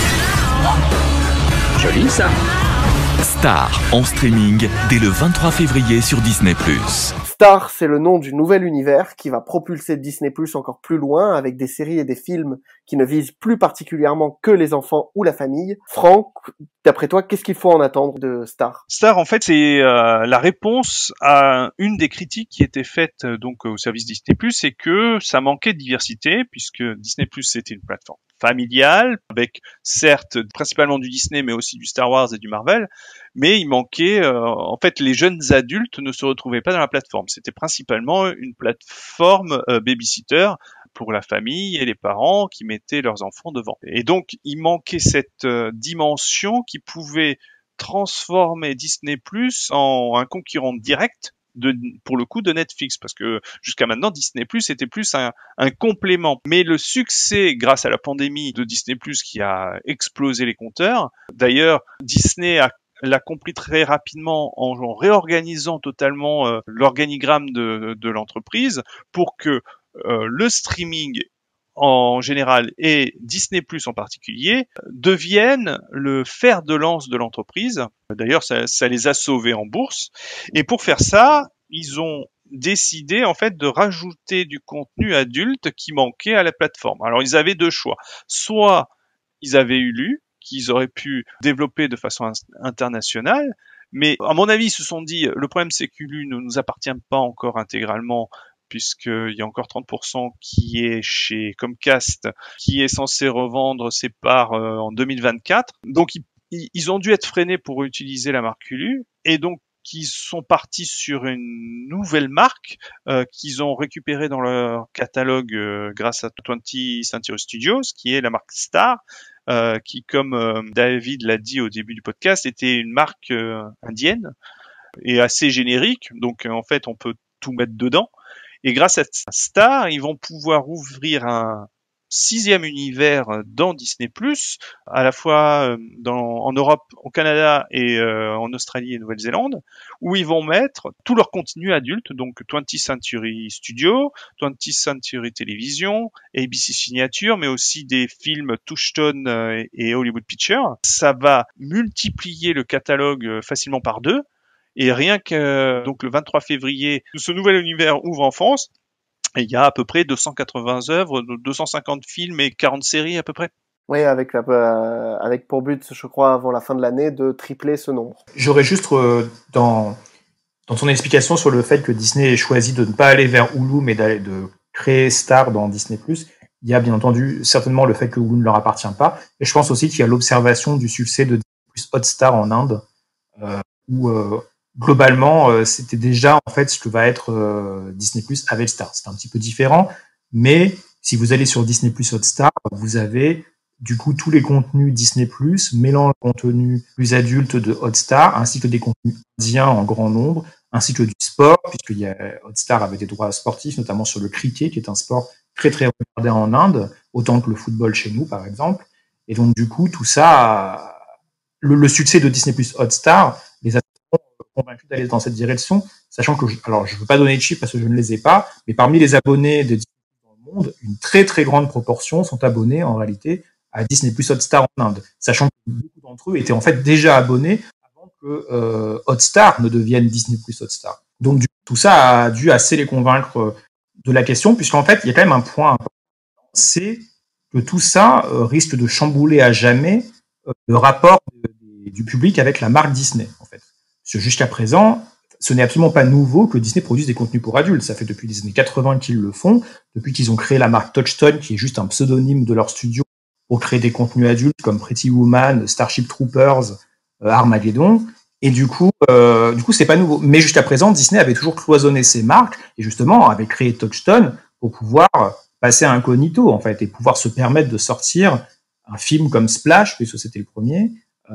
Joli ça. Star en streaming dès le vingt-trois février sur Disney plus. Star, c'est le nom du nouvel univers qui va propulser Disney plus encore plus loin avec des séries et des films qui ne visent plus particulièrement que les enfants ou la famille. Franck, d'après toi, qu'est-ce qu'il faut en attendre de Star ? Star, en fait, c'est euh, la réponse à une des critiques qui était faite euh, donc au service Disney plus, c'est que ça manquait de diversité puisque Disney plus c'était une plateforme familial, avec certes principalement du Disney, mais aussi du Star Wars et du Marvel, mais il manquait, euh, en fait, les jeunes adultes ne se retrouvaient pas dans la plateforme. C'était principalement une plateforme euh, babysitter pour la famille et les parents qui mettaient leurs enfants devant. Et donc, il manquait cette euh, dimension qui pouvait transformer Disney Plus en un concurrent direct de, pour le coup, de Netflix, parce que jusqu'à maintenant, Disney Plus était plus un, un complément. Mais le succès, grâce à la pandémie de Disney Plus, qui a explosé les compteurs. D'ailleurs, Disney a l'a compris très rapidement en, en réorganisant totalement euh, l'organigramme de, de l'entreprise pour que euh, le streaming en général et Disney Plus en particulier deviennent le fer de lance de l'entreprise. D'ailleurs, ça, ça les a sauvés en bourse. Et pour faire ça, ils ont décidé en fait de rajouter du contenu adulte qui manquait à la plateforme. Alors, ils avaient deux choix. Soit ils avaient eu lu, qu'ils auraient pu développer de façon internationale, mais à mon avis, ils se sont dit, le problème c'est qu'Hulu ne nous appartient pas encore intégralement, puisqu'il y a encore trente pour cent qui est chez Comcast, qui est censé revendre ses parts euh, en deux mille vingt-quatre. Donc, ils, ils ont dû être freinés pour utiliser la marque Hulu, et donc, ils sont partis sur une nouvelle marque euh, qu'ils ont récupérée dans leur catalogue euh, grâce à twentieth Century Studios, qui est la marque Star, euh, qui, comme euh, David l'a dit au début du podcast, était une marque euh, indienne et assez générique. Donc, euh, en fait, on peut tout mettre dedans. Et grâce à Star, ils vont pouvoir ouvrir un sixième univers dans Disney Plus, à la fois dans, en Europe, au Canada et euh, en Australie et Nouvelle-Zélande, où ils vont mettre tout leur contenu adulte, donc twentieth Century Studios, twentieth Century Television, A B C Signature, mais aussi des films Touchstone et Hollywood Pictures. Ça va multiplier le catalogue facilement par deux. Et rien que donc le vingt-trois février, ce nouvel univers ouvre en France. Et il y a à peu près deux cent quatre-vingts œuvres, deux cent cinquante films et quarante séries à peu près. Oui, avec, la, euh, avec pour but, je crois, avant la fin de l'année, de tripler ce nombre. J'aurais juste, euh, dans, dans ton explication sur le fait que Disney ait choisi de ne pas aller vers Hulu, mais d'aller, de créer Star dans Disney plus, il y a bien entendu certainement le fait que Hulu ne leur appartient pas. Et je pense aussi qu'il y a l'observation du succès de Disney plus Hotstar en Inde, euh, où... Euh, globalement, euh, c'était déjà en fait ce que va être euh, Disney plus avec Star. C'est un petit peu différent, mais si vous allez sur Disney plus Hotstar, vous avez du coup tous les contenus Disney plus, mêlant le contenu plus adulte de Hotstar, ainsi que des contenus indiens en grand nombre, ainsi que du sport, puisque y a, Hotstar avait des droits sportifs, notamment sur le cricket, qui est un sport très très regardé en Inde, autant que le football chez nous, par exemple. Et donc du coup, tout ça, le, le succès de Disney plus Hotstar les a convaincu d'aller dans cette direction, sachant que, je, alors je ne veux pas donner de chiffres parce que je ne les ai pas, mais parmi les abonnés de Disney dans le monde, une très très grande proportion sont abonnés en réalité à Disney plus Hotstar en Inde, sachant que beaucoup d'entre eux étaient en fait déjà abonnés avant que euh, Hotstar ne devienne Disney plus Hotstar. Donc du coup, tout ça a dû assez les convaincre de la question, puisqu'en fait il y a quand même un point important, c'est que tout ça euh, risque de chambouler à jamais euh, le rapport de, de, du public avec la marque Disney en fait. Parce que jusqu'à présent, ce n'est absolument pas nouveau que Disney produise des contenus pour adultes. Ça fait depuis les années quatre-vingts qu'ils le font, depuis qu'ils ont créé la marque Touchstone, qui est juste un pseudonyme de leur studio, pour créer des contenus adultes comme Pretty Woman, Starship Troopers, euh, Armageddon. Et du coup, euh, du coup, c'est pas nouveau. Mais jusqu'à présent, Disney avait toujours cloisonné ses marques, et justement avait créé Touchstone pour pouvoir passer à incognito, en fait, et pouvoir se permettre de sortir un film comme Splash, puisque c'était le premier.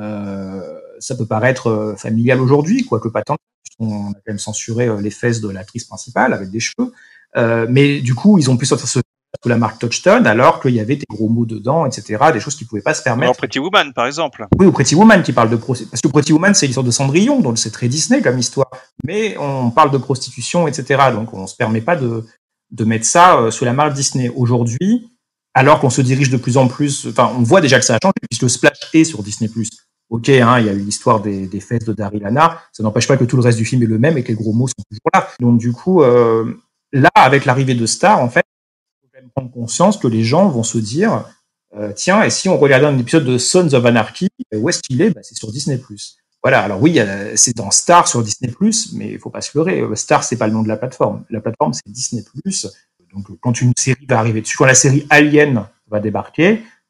Euh, ça peut paraître euh, familial aujourd'hui, quoique pas tant. On a quand même censuré euh, les fesses de l'actrice principale avec des cheveux. Euh, mais du coup, ils ont pu sortir ce sous la marque Touchstone, alors qu'il y avait des gros mots dedans, et cetera, des choses qu'ils pouvaient pas se permettre. Alors Pretty Woman, par exemple. Oui, ou Pretty Woman qui parle de prostitution. Parce que Pretty Woman, c'est l'histoire de Cendrillon, donc c'est très Disney comme histoire. Mais on parle de prostitution, et cetera. Donc on se permet pas de, de mettre ça euh, sous la marque Disney. Aujourd'hui, alors qu'on se dirige de plus en plus, enfin, on voit déjà que ça a changé, puisque Splash est sur Disney plus. Ok, hein, il y a eu l'histoire des, des fesses de Daryl Hannah, ça n'empêche pas que tout le reste du film est le même et que les gros mots sont toujours là. Donc du coup, euh, là, avec l'arrivée de Star, en fait, il faut quand même prendre conscience que les gens vont se dire, euh, tiens, et si on regardait un épisode de Sons of Anarchy, où est-ce qu'il est? Bah, c'est sur Disney plus. Voilà, alors oui, c'est dans Star sur Disney plus, mais il faut pas se leurrer. Star, c'est pas le nom de la plateforme. La plateforme, c'est Disney plus. Donc quand une série va arriver dessus, quand la série Alien va débarquer,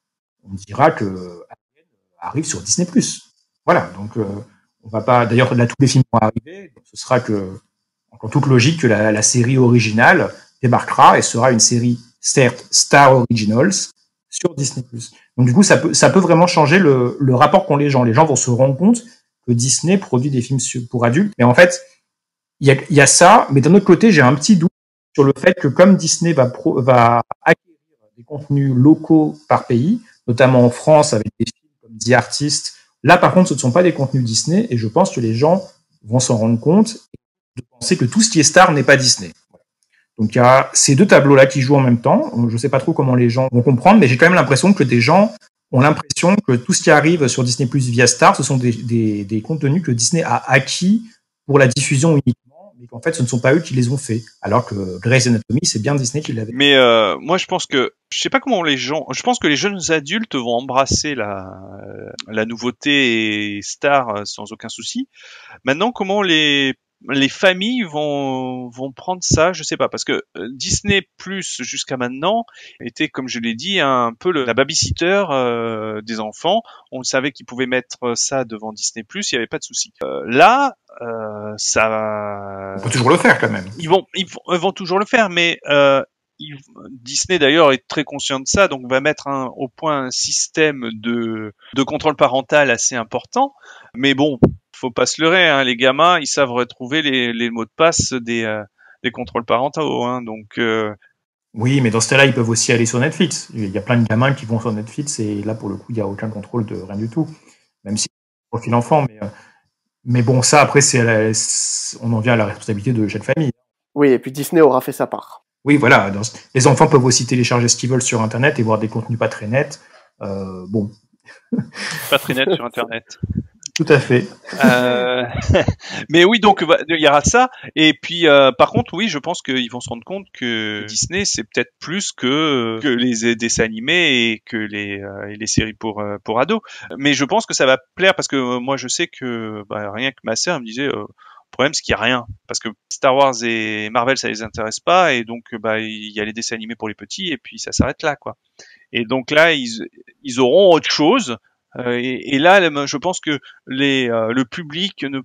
on dira que Alien arrive sur Disney plus. Voilà, donc euh, on va pas. D'ailleurs, là, tous les films vont arriver. Donc ce sera que, en toute logique, que la, la série originale débarquera et sera une série certes Star Originals sur Disney plus. Donc du coup, ça peut, ça peut vraiment changer le, le rapport qu'ont les gens. Les gens vont se rendre compte que Disney produit des films pour adultes. Et en fait, il y a, y a ça, mais d'un autre côté, j'ai un petit doute sur le fait que comme Disney va, pro, va acquérir des contenus locaux par pays, notamment en France avec des films comme The Artist, là par contre, ce ne sont pas des contenus Disney, et je pense que les gens vont s'en rendre compte et de penser que tout ce qui est Star n'est pas Disney. Donc il y a ces deux tableaux-là qui jouent en même temps. Je ne sais pas trop comment les gens vont comprendre, mais j'ai quand même l'impression que des gens ont l'impression que tout ce qui arrive sur Disney plus via Star, ce sont des, des, des contenus que Disney a acquis pour la diffusion uniquement, mais qu'en fait ce ne sont pas eux qui les ont faits. Alors que Grey's Anatomy, c'est bien Disney qui l'avait. Mais euh, moi je pense que, je sais pas comment les gens, je pense que les jeunes adultes vont embrasser la, la nouveauté et Star sans aucun souci. Maintenant, comment les les familles vont vont prendre ça, je sais pas, parce que Disney plus jusqu'à maintenant était, comme je l'ai dit, un peu le, la babysitter euh, des enfants. On savait qu'ils pouvaient mettre ça devant Disney plus, il y avait pas de souci. Euh, là, euh, ça. On peut toujours le faire quand même. Ils vont ils vont, ils vont toujours le faire, mais euh, ils, Disney d'ailleurs est très conscient de ça, donc va mettre un, au point un système de de contrôle parental assez important. Mais bon, faut pas se leurrer, hein, les gamins, ils savent retrouver les, les mots de passe des, euh, des contrôles parentaux, hein, donc. Euh... Oui, mais dans ce cas-là, ils peuvent aussi aller sur Netflix. Il y a plein de gamins qui vont sur Netflix et là, pour le coup, il y a aucun contrôle de rien du tout, même si c'est profil enfant. Mais, euh, mais bon, ça après, c'est, la, c'est on en vient à la responsabilité de chaque famille. Oui, et puis Disney aura fait sa part. Oui, voilà. Dans, les enfants peuvent aussi télécharger ce qu'ils veulent sur Internet et voir des contenus pas très nets. Euh, bon. Pas très net sur Internet. Tout à fait. Euh... mais oui, donc il y aura ça. Et puis, euh, par contre, oui, je pense qu'ils vont se rendre compte que Disney, c'est peut-être plus que que les dessins animés et que les euh, et les séries pour euh, pour ados. Mais je pense que ça va plaire parce que euh, moi, je sais que bah, rien que ma sœur me disait. Euh, Le problème, c'est qu'il n'y a rien. Parce que Star Wars et Marvel, ça les intéresse pas. Et donc, bah, il y a les dessins animés pour les petits. Et puis, ça s'arrête là, quoi. Et donc là, ils, ils auront autre chose. Euh, et, et là, je pense que les, euh, le public ne,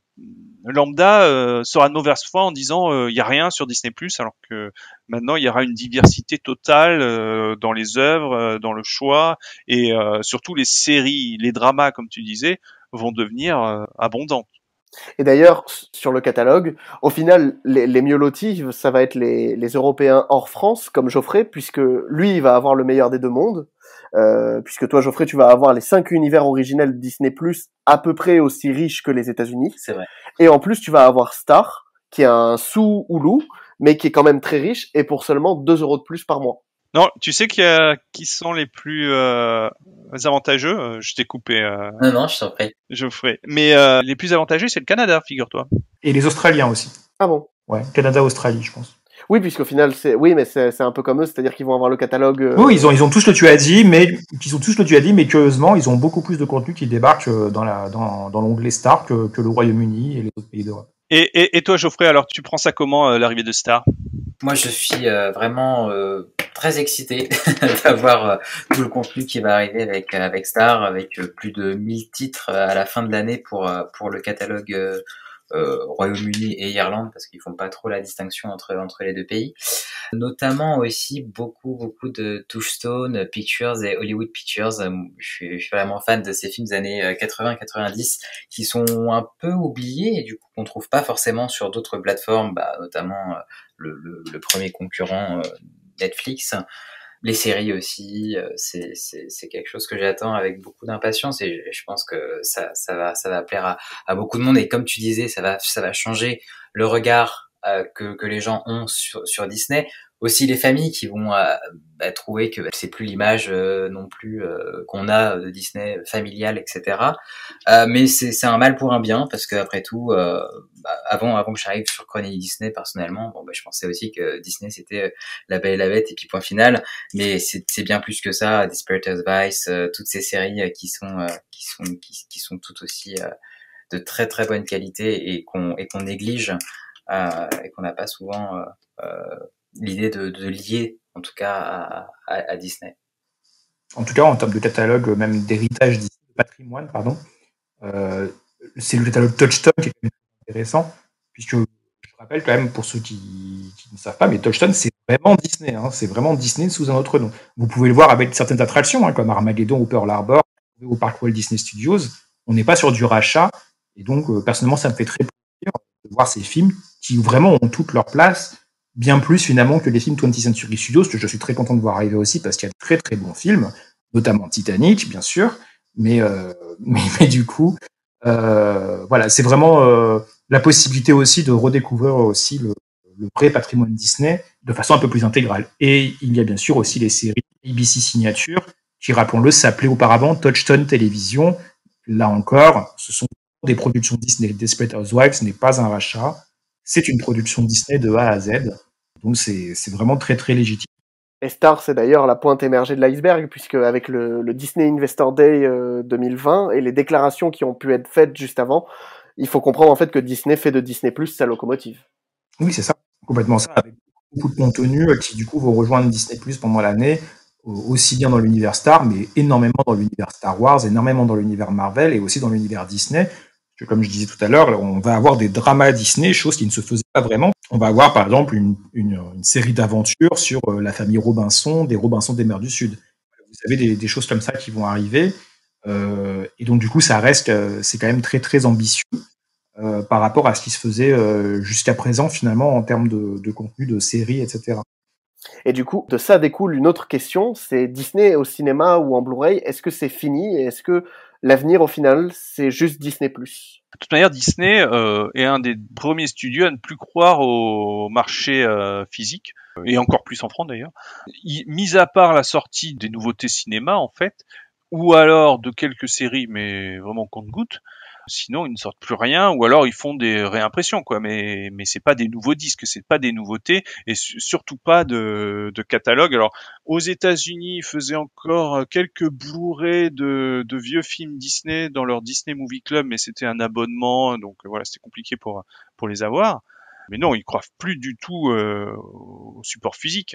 lambda euh, sera de mauvaise foi en disant il euh, y a rien sur Disney plus, alors que maintenant il y aura une diversité totale euh, dans les œuvres, euh, dans le choix, et euh, surtout les séries, les dramas, comme tu disais, vont devenir euh, abondants. Et d'ailleurs, sur le catalogue, au final, les, les mieux lotis, ça va être les, les Européens hors France, comme Geoffrey, puisque lui, il va avoir le meilleur des deux mondes. Euh, puisque toi, Geoffrey, tu vas avoir les cinq univers originels Disney+, à peu près aussi riches que les États-Unis. C'est vrai. Et en plus, tu vas avoir Star, qui est un sous-Hulu, mais qui est quand même très riche, et pour seulement deux euros de plus par mois. Non, tu sais qui, a, qui sont les plus euh, avantageux. Je t'ai coupé. Euh, non, non, je t'en prie. Geoffrey. Mais euh, les plus avantageux, c'est le Canada, figure-toi. Et les Australiens aussi. Ah bon? Ouais, Canada-Australie, je pense. Oui, puisqu'au final, c'est oui, mais c'est, c'est un peu comme eux, c'est-à-dire qu'ils vont avoir le catalogue. Euh... Oui, ils ont ils ont tous le tu as dit, mais qu'ils ont tous le tu as dit, mais curieusement, ils ont beaucoup plus de contenu qui débarque dans la dans dans l'onglet Star que, que le Royaume-Uni et les autres pays d'Europe. Et, et et toi, Geoffrey, alors tu prends ça comment euh, l'arrivée de Star? Moi, je suis euh, vraiment euh, très excité d'avoir euh, tout le contenu qui va arriver avec avec Star, avec euh, plus de mille titres à la fin de l'année pour euh, pour le catalogue euh, euh, Royaume-Uni et Irlande, parce qu'ils font pas trop la distinction entre entre les deux pays. Notamment aussi beaucoup beaucoup de Touchstone Pictures et Hollywood Pictures. Je suis, je suis vraiment fan de ces films des années quatre-vingts quatre-vingt-dix qui sont un peu oubliés et du coup qu'on trouve pas forcément sur d'autres plateformes, bah, notamment le, le, le premier concurrent euh, Netflix. Les séries aussi, euh, c'est, c'est, c'est quelque chose que j'attends avec beaucoup d'impatience et je pense que ça, ça va, ça va plaire à, à beaucoup de monde. Et comme tu disais, ça va, ça va changer le regard euh, que, que les gens ont sur, sur Disney. Aussi les familles qui vont euh, bah, trouver que c'est plus l'image euh, non plus euh, qu'on a de Disney familial, et cetera. Euh, mais c'est, c'est un mal pour un bien parce que après tout, euh, bah, avant, avant que j'arrive sur Chronique Disney personnellement, bon bah je pensais aussi que Disney c'était La Belle et la Bête et puis point final. Mais c'est, c'est bien plus que ça. Desperate Housewives, euh, toutes ces séries euh, qui sont, euh, qui sont, qui, qui sont toutes aussi euh, de très très bonne qualité et qu'on et qu'on néglige euh, et qu'on n'a pas souvent. Euh, euh, l'idée de, de lier en tout cas à, à, à Disney. en tout cas en termes de catalogue, même d'héritage, de patrimoine, pardon, euh, c'est le catalogue Touchstone qui est quand même intéressant, puisque je rappelle quand même pour ceux qui, qui ne savent pas, mais Touchstone c'est vraiment Disney, hein, c'est vraiment Disney sous un autre nom. Vous pouvez le voir avec certaines attractions, hein, comme Armageddon ou Pearl Harbor, au parc Walt Disney Studios. On n'est pas sur du rachat, et donc euh, personnellement ça me fait très plaisir de voir ces films qui vraiment ont toute leur place, bien plus finalement que les films twentieth Century Studios, que je suis très content de voir arriver aussi, parce qu'il y a de très très bons films, notamment Titanic, bien sûr, mais, euh, mais, mais du coup, euh, voilà, c'est vraiment euh, la possibilité aussi de redécouvrir aussi le, le vrai patrimoine Disney de façon un peu plus intégrale. Et il y a bien sûr aussi les séries A B C Signature, qui, rappelons-le, s'appelait auparavant Touchstone Télévision. Là encore, ce sont des productions Disney. Desperate Housewives, ce n'est pas un rachat, c'est une production Disney de A à Z. Donc c'est, c'est vraiment très très légitime. Et Star, c'est d'ailleurs la pointe émergée de l'iceberg, puisque avec le, le Disney Investor Day euh, deux mille vingt et les déclarations qui ont pu être faites juste avant, il faut comprendre en fait que Disney fait de Disney plus sa locomotive. Oui, c'est ça, complètement ça, avec beaucoup de contenu qui du coup vont rejoindre Disney plus pendant l'année, aussi bien dans l'univers Star, mais énormément dans l'univers Star Wars, énormément dans l'univers Marvel et aussi dans l'univers Disney. Que, comme je disais tout à l'heure, on va avoir des dramas Disney, chose qui ne se faisait pas vraiment. On va avoir par exemple une, une, une série d'aventures sur la famille Robinson, des Robinson des mers du Sud. Vous savez, des, des choses comme ça qui vont arriver. Euh, et donc du coup, ça reste, c'est quand même très très ambitieux euh, par rapport à ce qui se faisait euh, jusqu'à présent finalement en termes de, de contenu, de séries, et cetera. Et du coup, de ça découle une autre question, c'est Disney au cinéma ou en Blu-ray, est-ce que c'est fini et est-ce que l'avenir au final, c'est juste Disney plus? De toute manière, Disney euh, est un des premiers studios à ne plus croire au marché euh, physique, et encore plus en France d'ailleurs. Il, mis à part la sortie des nouveautés cinéma en fait, ou alors de quelques séries, mais vraiment compte-gouttes, sinon ils ne sortent plus rien, ou alors ils font des réimpressions quoi, mais mais c'est pas des nouveaux disques, c'est pas des nouveautés et su- surtout pas de de catalogue. Alors aux États-Unis, ils faisaient encore quelques Blu-ray de de vieux films Disney dans leur Disney Movie Club, mais c'était un abonnement, donc voilà, c'était compliqué pour pour les avoir. Mais non, ils croient plus du tout euh, au support physique.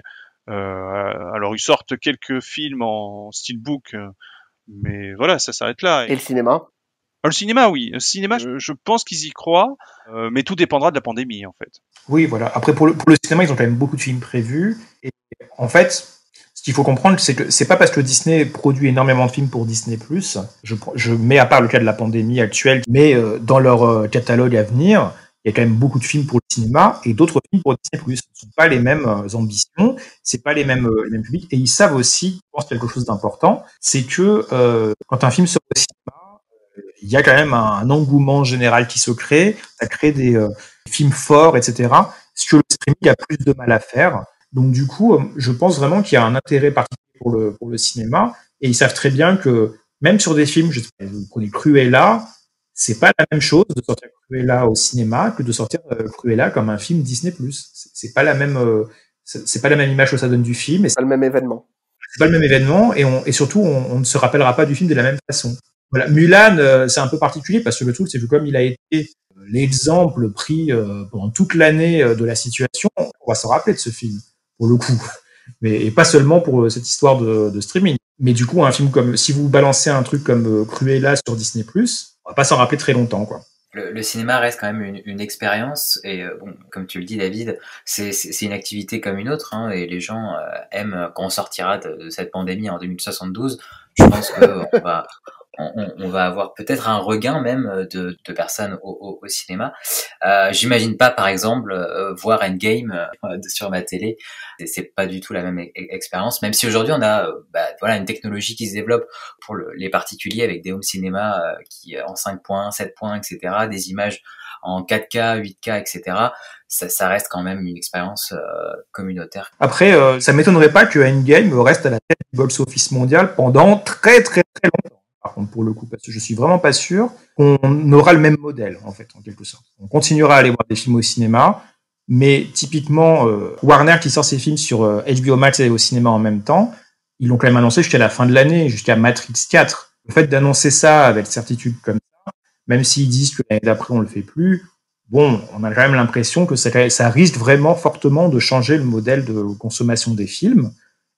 Euh, alors ils sortent quelques films en steelbook, euh, mais voilà, ça s'arrête là. Et le cinéma? Le cinéma, oui. Le cinéma, je, je pense qu'ils y croient, euh, mais tout dépendra de la pandémie, en fait. Oui, voilà. Après, pour le, pour le cinéma, ils ont quand même beaucoup de films prévus. Et en fait, ce qu'il faut comprendre, c'est que c'est pas parce que Disney produit énormément de films pour Disney+, je, je mets à part le cas de la pandémie actuelle, mais euh, dans leur euh, catalogue à venir, il y a quand même beaucoup de films pour le cinéma et d'autres films pour Disney+. Ce ne sont pas les mêmes euh, ambitions, c'est pas les mêmes, euh, les mêmes publics. Et ils savent aussi, je pense, quelque chose d'important, c'est que euh, quand un film sort au cinéma, il y a quand même un, un engouement général qui se crée, ça crée des euh, films forts, et cetera. Ce que le streaming a plus de mal à faire. Donc du coup, euh, je pense vraiment qu'il y a un intérêt particulier pour le, pour le cinéma, et ils savent très bien que même sur des films, je sais pas, vous prenez Cruella, c'est pas la même chose de sortir Cruella au cinéma que de sortir euh, Cruella comme un film Disney+. C'est, c'est pas la même, euh, c'est, c'est pas la même image que ça donne du film. Et c'est pas le même événement. C'est pas le même événement, et, on, et surtout, on, on ne se rappellera pas du film de la même façon. Voilà, Mulan, euh, c'est un peu particulier parce que le truc, c'est que comme il a été euh, l'exemple pris euh, pendant toute l'année euh, de la situation, on va se rappeler de ce film, pour le coup. Mais et pas seulement pour euh, cette histoire de, de streaming. Mais du coup, un film comme, si vous balancez un truc comme euh, Cruella sur Disney+, on va pas s'en rappeler très longtemps, quoi. Le, le cinéma reste quand même une, une expérience et euh, bon, comme tu le dis, David, c'est, c'est, c'est une activité comme une autre, hein, et les gens euh, aiment quand on sortira de, de cette pandémie en deux mille soixante-douze. Je pense que on va On, on va avoir peut-être un regain même de, de personnes au, au, au cinéma. Euh, j'imagine pas, par exemple, euh, voir Endgame euh, sur ma télé. C'est, c'est pas du tout la même e- expérience. Même si aujourd'hui on a, euh, bah, voilà, une technologie qui se développe pour le, les particuliers avec des home cinéma euh, qui en cinq points, sept points, et cetera. Des images en quatre K, huit K, et cetera. Ça, ça reste quand même une expérience euh, communautaire. Après, euh, ça m'étonnerait pas que Endgame reste à la tête du box-office mondial pendant très très très longtemps. Par contre, pour le coup, parce que je suis vraiment pas sûr qu'on aura le même modèle, en fait, en quelque sorte. On continuera à aller voir des films au cinéma, mais typiquement, euh, Warner qui sort ses films sur euh, H B O Max et au cinéma en même temps, ils l'ont quand même annoncé jusqu'à la fin de l'année, jusqu'à Matrix quatre. Le fait d'annoncer ça avec certitude comme ça, même s'ils disent que l'année d'après on le fait plus, bon, on a quand même l'impression que ça, ça risque vraiment fortement de changer le modèle de consommation des films.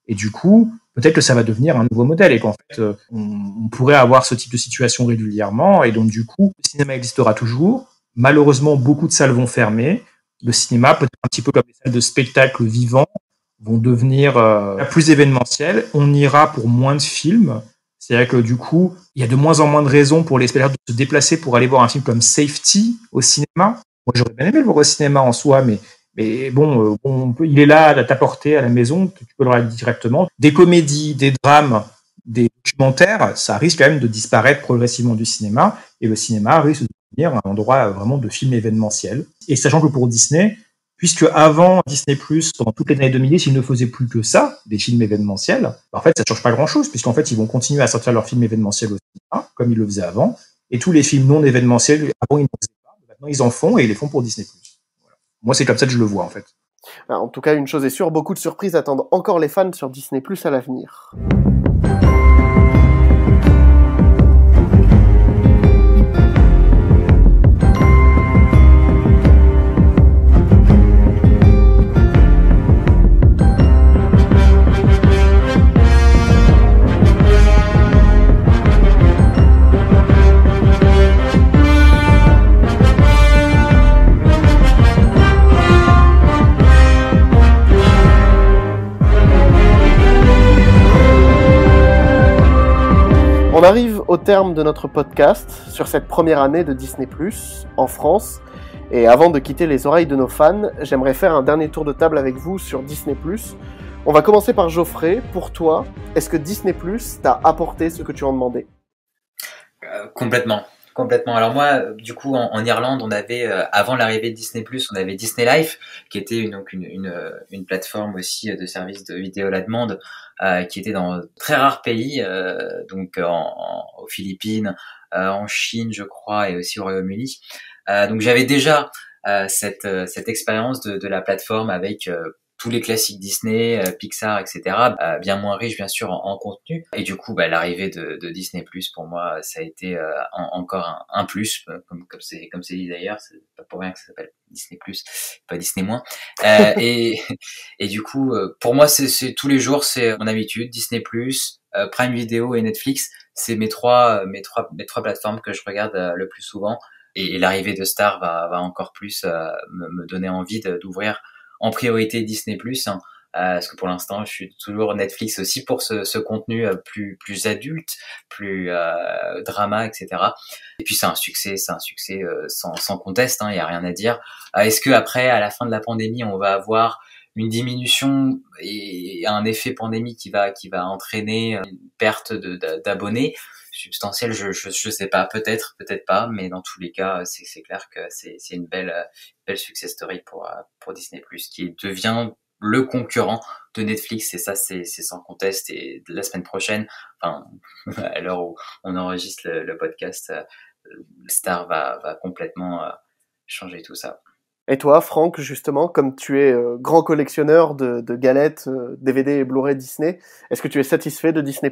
Et du coup, peut-être que ça va devenir un nouveau modèle et qu'en fait, euh, on, on pourrait avoir ce type de situation régulièrement. Et donc, du coup, le cinéma existera toujours. Malheureusement, beaucoup de salles vont fermer. Le cinéma, peut-être un petit peu comme les salles de spectacle vivants, vont devenir euh, plus événementiels. On ira pour moins de films. C'est-à-dire que du coup, il y a de moins en moins de raisons pour les spectateurs de se déplacer pour aller voir un film comme Safety au cinéma. Moi, j'aurais bien aimé le voir au cinéma en soi, mais Mais bon, euh, on peut, il est là à ta portée à la maison, tu peux le regarder directement. Des comédies, des drames, des documentaires, ça risque quand même de disparaître progressivement du cinéma, et le cinéma risque de devenir un endroit vraiment de film événementiel. Et sachant que pour Disney, puisque avant Disney+, pendant toutes les années deux mille dix, ils ne faisaient plus que ça, des films événementiels, en fait, ça change pas grand-chose, puisqu'en fait, ils vont continuer à sortir leurs films événementiels au cinéma, comme ils le faisaient avant, et tous les films non événementiels, avant, ils n'en faisaient pas, maintenant, ils en font, et ils les font pour Disney+. Moi, c'est comme ça que je le vois, en fait. En tout cas, une chose est sûre, beaucoup de surprises attendent encore les fans sur Disney+ à l'avenir. On arrive au terme de notre podcast sur cette première année de Disney+, en France. Et avant de quitter les oreilles de nos fans, j'aimerais faire un dernier tour de table avec vous sur Disney+. On va commencer par Geoffrey. Pour toi, est-ce que Disney+, t'a apporté ce que tu en demandais ? euh, Complètement. Complètement. Alors moi, du coup, en, en Irlande, on avait, euh, avant l'arrivée de Disney+, on avait Disney Life, qui était une, donc une, une, une plateforme aussi de service de vidéo à la demande, euh, qui était dans très rares pays, euh, donc en, en, aux Philippines, euh, en Chine, je crois, et aussi au Royaume-Uni. Euh, donc j'avais déjà euh, cette, cette expérience de, de la plateforme avec euh, tous les classiques Disney, euh, Pixar, et cetera, euh, bien moins riche bien sûr en, en contenu. Et du coup, bah, l'arrivée de, de Disney+, pour moi, ça a été euh, en, encore un, un plus, comme comme c'est comme c'est dit d'ailleurs, c'est pas pour rien que ça s'appelle Disney+, pas Disney moins. Euh, et et du coup, euh, pour moi, c'est, c'est tous les jours, c'est mon habitude. Disney+, euh, Prime Video et Netflix, c'est mes trois mes trois mes trois plateformes que je regarde euh, le plus souvent. Et, et l'arrivée de Star va va encore plus euh, me, me donner envie de, d'ouvrir en priorité Disney+, hein, euh, parce que pour l'instant, je suis toujours Netflix aussi pour ce, ce contenu euh, plus plus adulte, plus euh, drama, et cetera. Et puis c'est un succès, c'est un succès euh, sans sans conteste, hein, il y a rien à dire. Euh, est-ce que après, à la fin de la pandémie, on va avoir une diminution et un effet pandémie qui va qui va entraîner une perte de, de d'abonnés substantielle, je, je je sais pas, peut-être, peut-être pas, mais dans tous les cas, c'est c'est clair que c'est c'est une belle belle success story pour pour Disney+, qui devient le concurrent de Netflix, et ça c'est c'est sans conteste. Et la semaine prochaine, enfin à l'heure où on enregistre le, le podcast, Star va va complètement changer tout ça. Et toi, Franck, justement, comme tu es euh, grand collectionneur de, de galettes, euh, D V D et Blu-ray Disney, est-ce que tu es satisfait de Disney+?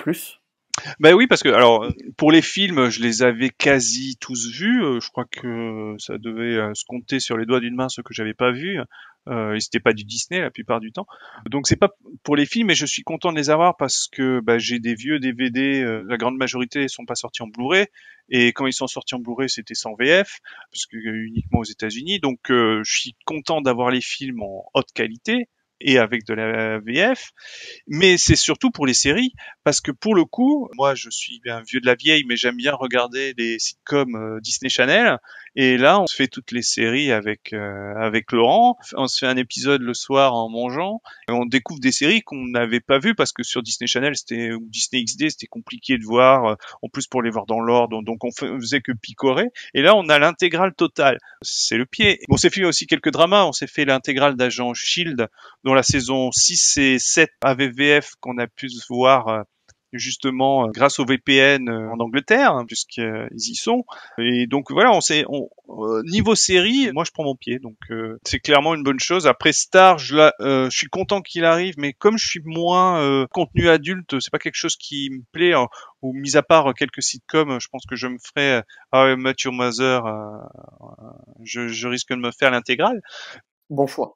Ben oui, parce que alors pour les films, je les avais quasi tous vus. Euh, je crois que ça devait euh, se compter sur les doigts d'une main ceux que j'avais pas vus. Euh, et c'était pas du Disney la plupart du temps. Donc c'est pas pour les films, mais je suis content de les avoir parce que bah, j'ai des vieux D V D. Euh, la grande majorité sont pas sortis en Blu-ray, et quand ils sont sortis en Blu-ray, c'était sans V F, parce que uniquement aux États-Unis. Donc euh, je suis content d'avoir les films en haute qualité et avec de la V F, mais c'est surtout pour les séries, parce que pour le coup, moi je suis un vieux de la vieille, mais j'aime bien regarder les sitcoms euh, Disney Channel, et là on se fait toutes les séries avec euh, avec Laurent, on se fait un épisode le soir en mangeant, et on découvre des séries qu'on n'avait pas vues, parce que sur Disney Channel c'était, ou Disney X D, c'était compliqué de voir, en plus pour les voir dans l'ordre, donc on faisait que picorer, et là on a l'intégrale totale, c'est le pied. On s'est fait aussi quelques dramas, on s'est fait l'intégrale d'Agent Shield, dont la saison six et sept avait V F qu'on a pu voir euh, justement euh, grâce au V P N euh, en Angleterre, hein, puisqu'ils y sont. Et donc voilà, on sait, on, euh, niveau série, moi je prends mon pied, donc euh, c'est clairement une bonne chose. Après Star, je, la, euh, je suis content qu'il arrive, mais comme je suis moins euh, contenu adulte, c'est pas quelque chose qui me plaît. Hein, ou mis à part quelques sitcoms, je pense que je me ferai How I Met Your Mother, euh, je, je risque de me faire l'intégrale. Bon choix.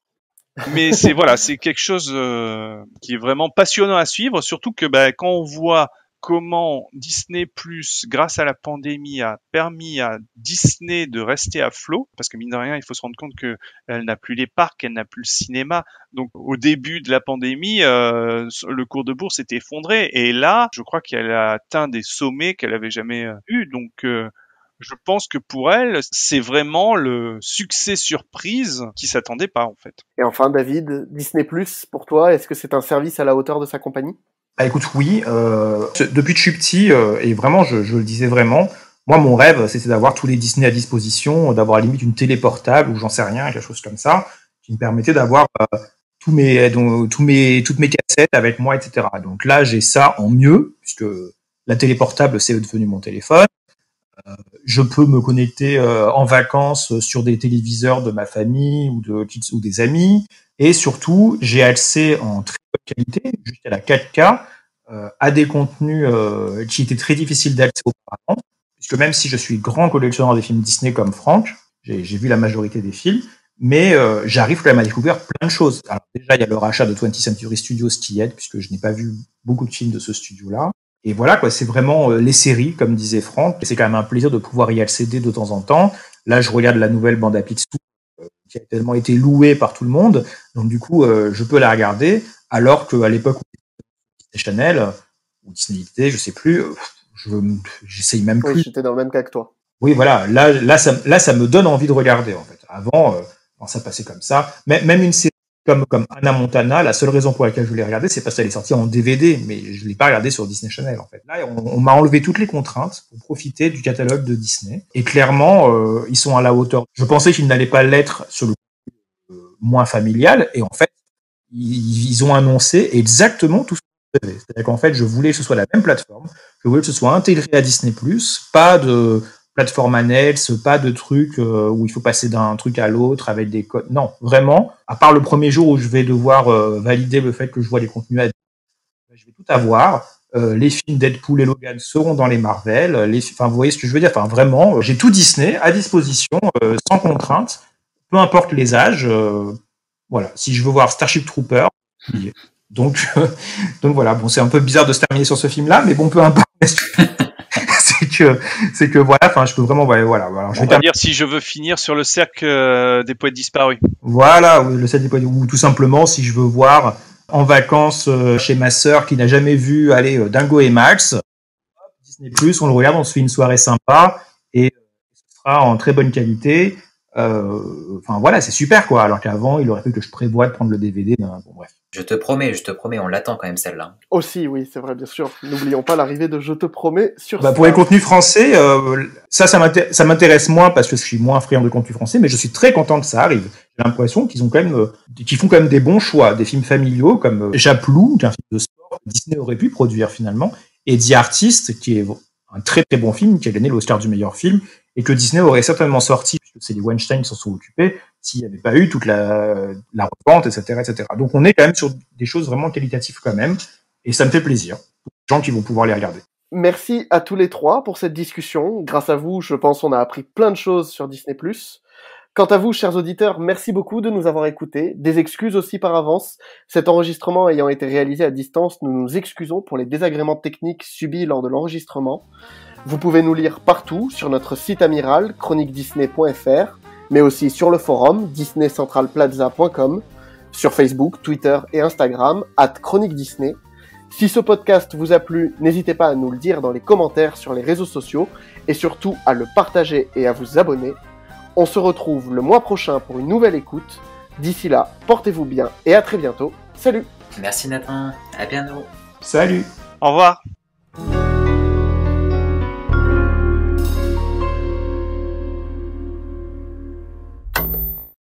Mais c'est voilà, c'est quelque chose euh, qui est vraiment passionnant à suivre, surtout que bah, quand on voit comment Disney Plus, grâce à la pandémie, a permis à Disney de rester à flot, parce que mine de rien, il faut se rendre compte que elle n'a plus les parcs, elle n'a plus le cinéma. Donc au début de la pandémie, euh, le cours de bourse s'était effondré, et là, je crois qu'elle a atteint des sommets qu'elle avait jamais euh, eu. Donc euh, je pense que pour elle, c'est vraiment le succès surprise qui s'attendait pas, en fait. Et enfin, David, Disney Plus, pour toi, est-ce que c'est un service à la hauteur de sa compagnie ? Bah écoute, oui. Euh, depuis que je suis petit, euh, et vraiment, je, je le disais vraiment, moi, mon rêve, c'était d'avoir tous les Disney à disposition, d'avoir à la limite une télé portable, ou j'en sais rien, quelque chose comme ça, qui me permettait d'avoir euh, tous mes, donc, tous mes, toutes mes cassettes avec moi, et cetera. Donc là, j'ai ça en mieux, puisque la télé portable, c'est devenu mon téléphone. Euh, je peux me connecter euh, en vacances sur des téléviseurs de ma famille ou de ou des amis, et surtout j'ai accès en très bonne qualité jusqu'à la quatre K euh, à des contenus euh, qui étaient très difficiles d'accès auparavant, puisque même si je suis grand collectionneur des films Disney comme Franck, j'ai, j'ai vu la majorité des films, mais euh, j'arrive quand même à découvrir plein de choses. Alors déjà, il y a le rachat de twentieth Century Studios qui aide, puisque je n'ai pas vu beaucoup de films de ce studio-là. Et voilà, quoi, c'est vraiment euh, les séries, comme disait Franck. C'est quand même un plaisir de pouvoir y accéder de temps en temps. Là, je regarde la nouvelle bande à Picsou, euh, qui a tellement été louée par tout le monde. Donc, du coup, euh, je peux la regarder, alors qu'à l'époque où Disney Channel, ou Disney X D, je sais plus, je, j'essaye même plus. Oui, j'étais dans le même cas que toi. Oui, voilà, là, là, ça, là, ça me donne envie de regarder, en fait. Avant, euh, quand ça passait comme ça, même, même une série Comme, comme Hannah Montana, la seule raison pour laquelle je l'ai regardée, c'est parce qu'elle est sortie en D V D, mais je l'ai pas regardée sur Disney Channel, en fait. Là, on, on m'a enlevé toutes les contraintes pour profiter du catalogue de Disney. Et clairement, euh, ils sont à la hauteur. Je pensais qu'ils n'allaient pas l'être sur le euh, moins familial, et en fait, ils, ils ont annoncé exactement tout ce que je devais. C'est-à-dire qu'en fait, je voulais que ce soit la même plateforme, je voulais que ce soit intégré à Disney plus, pas de plateforme annexe, pas de trucs euh, où il faut passer d'un truc à l'autre avec des codes. Non, vraiment, à part le premier jour où je vais devoir euh, valider le fait que je vois les contenus à je vais tout avoir. Euh, les films Deadpool et Logan seront dans les Marvel. Les, enfin, vous voyez ce que je veux dire. Enfin, vraiment, euh, j'ai tout Disney à disposition, euh, sans contrainte, peu importe les âges. Euh, voilà. Si je veux voir Starship Troopers, donc, euh, donc voilà. Bon, c'est un peu bizarre de se terminer sur ce film-là, mais bon, peu importe. c'est que, c'est que voilà. Enfin, je peux vraiment, voilà. voilà. Alors, je On vais va terminer. Dire si je veux finir sur le cercle euh, des poètes disparus. Voilà, oui, le cercle des poètes, ou tout simplement si je veux voir en vacances euh, chez ma sœur qui n'a jamais vu aller euh, Dingo et Max, Disney plus, on le regarde, on se fait une soirée sympa et euh, ce sera en très bonne qualité. Euh, enfin voilà, c'est super quoi. Alors qu'avant, il aurait fallu que je prévoie de prendre le D V D. Ben, bon bref. Je te promets, je te promets, on l'attend quand même celle-là. Aussi, oui, c'est vrai, bien sûr. N'oublions pas l'arrivée de Je te promets sur. Bah, pour les contenus français, euh, ça, ça m'intéresse, ça m'intéresse moins parce que je suis moins friand de contenus français, mais je suis très content que ça arrive. J'ai l'impression qu'ils ont quand même, euh, qu'ils font quand même des bons choix, des films familiaux comme euh, Japlou, qui est un film de sport que Disney aurait pu produire finalement, et The Artist, qui est un très très bon film, qui a gagné l'Oscar du meilleur film, et que Disney aurait certainement sorti, puisque c'est les Weinstein qui s'en sont occupés, s'il n'y avait pas eu toute la, la revente, et cetera, et cetera. Donc on est quand même sur des choses vraiment qualitatives quand même, et ça me fait plaisir, pour les gens qui vont pouvoir les regarder. Merci à tous les trois pour cette discussion. Grâce à vous, je pense qu'on a appris plein de choses sur Disney plus. Quant à vous, chers auditeurs, merci beaucoup de nous avoir écoutés. Des excuses aussi par avance. Cet enregistrement ayant été réalisé à distance, nous nous excusons pour les désagréments techniques subis lors de l'enregistrement. Vous pouvez nous lire partout sur notre site amiral, chronique disney point f r, mais aussi sur le forum disney central plaza point com, sur Facebook, Twitter et Instagram, arobase chronique disney. Si ce podcast vous a plu, n'hésitez pas à nous le dire dans les commentaires sur les réseaux sociaux et surtout à le partager et à vous abonner. On se retrouve le mois prochain pour une nouvelle écoute. D'ici là, portez-vous bien et à très bientôt. Salut! Merci Nathan, à bientôt. Salut! Au revoir!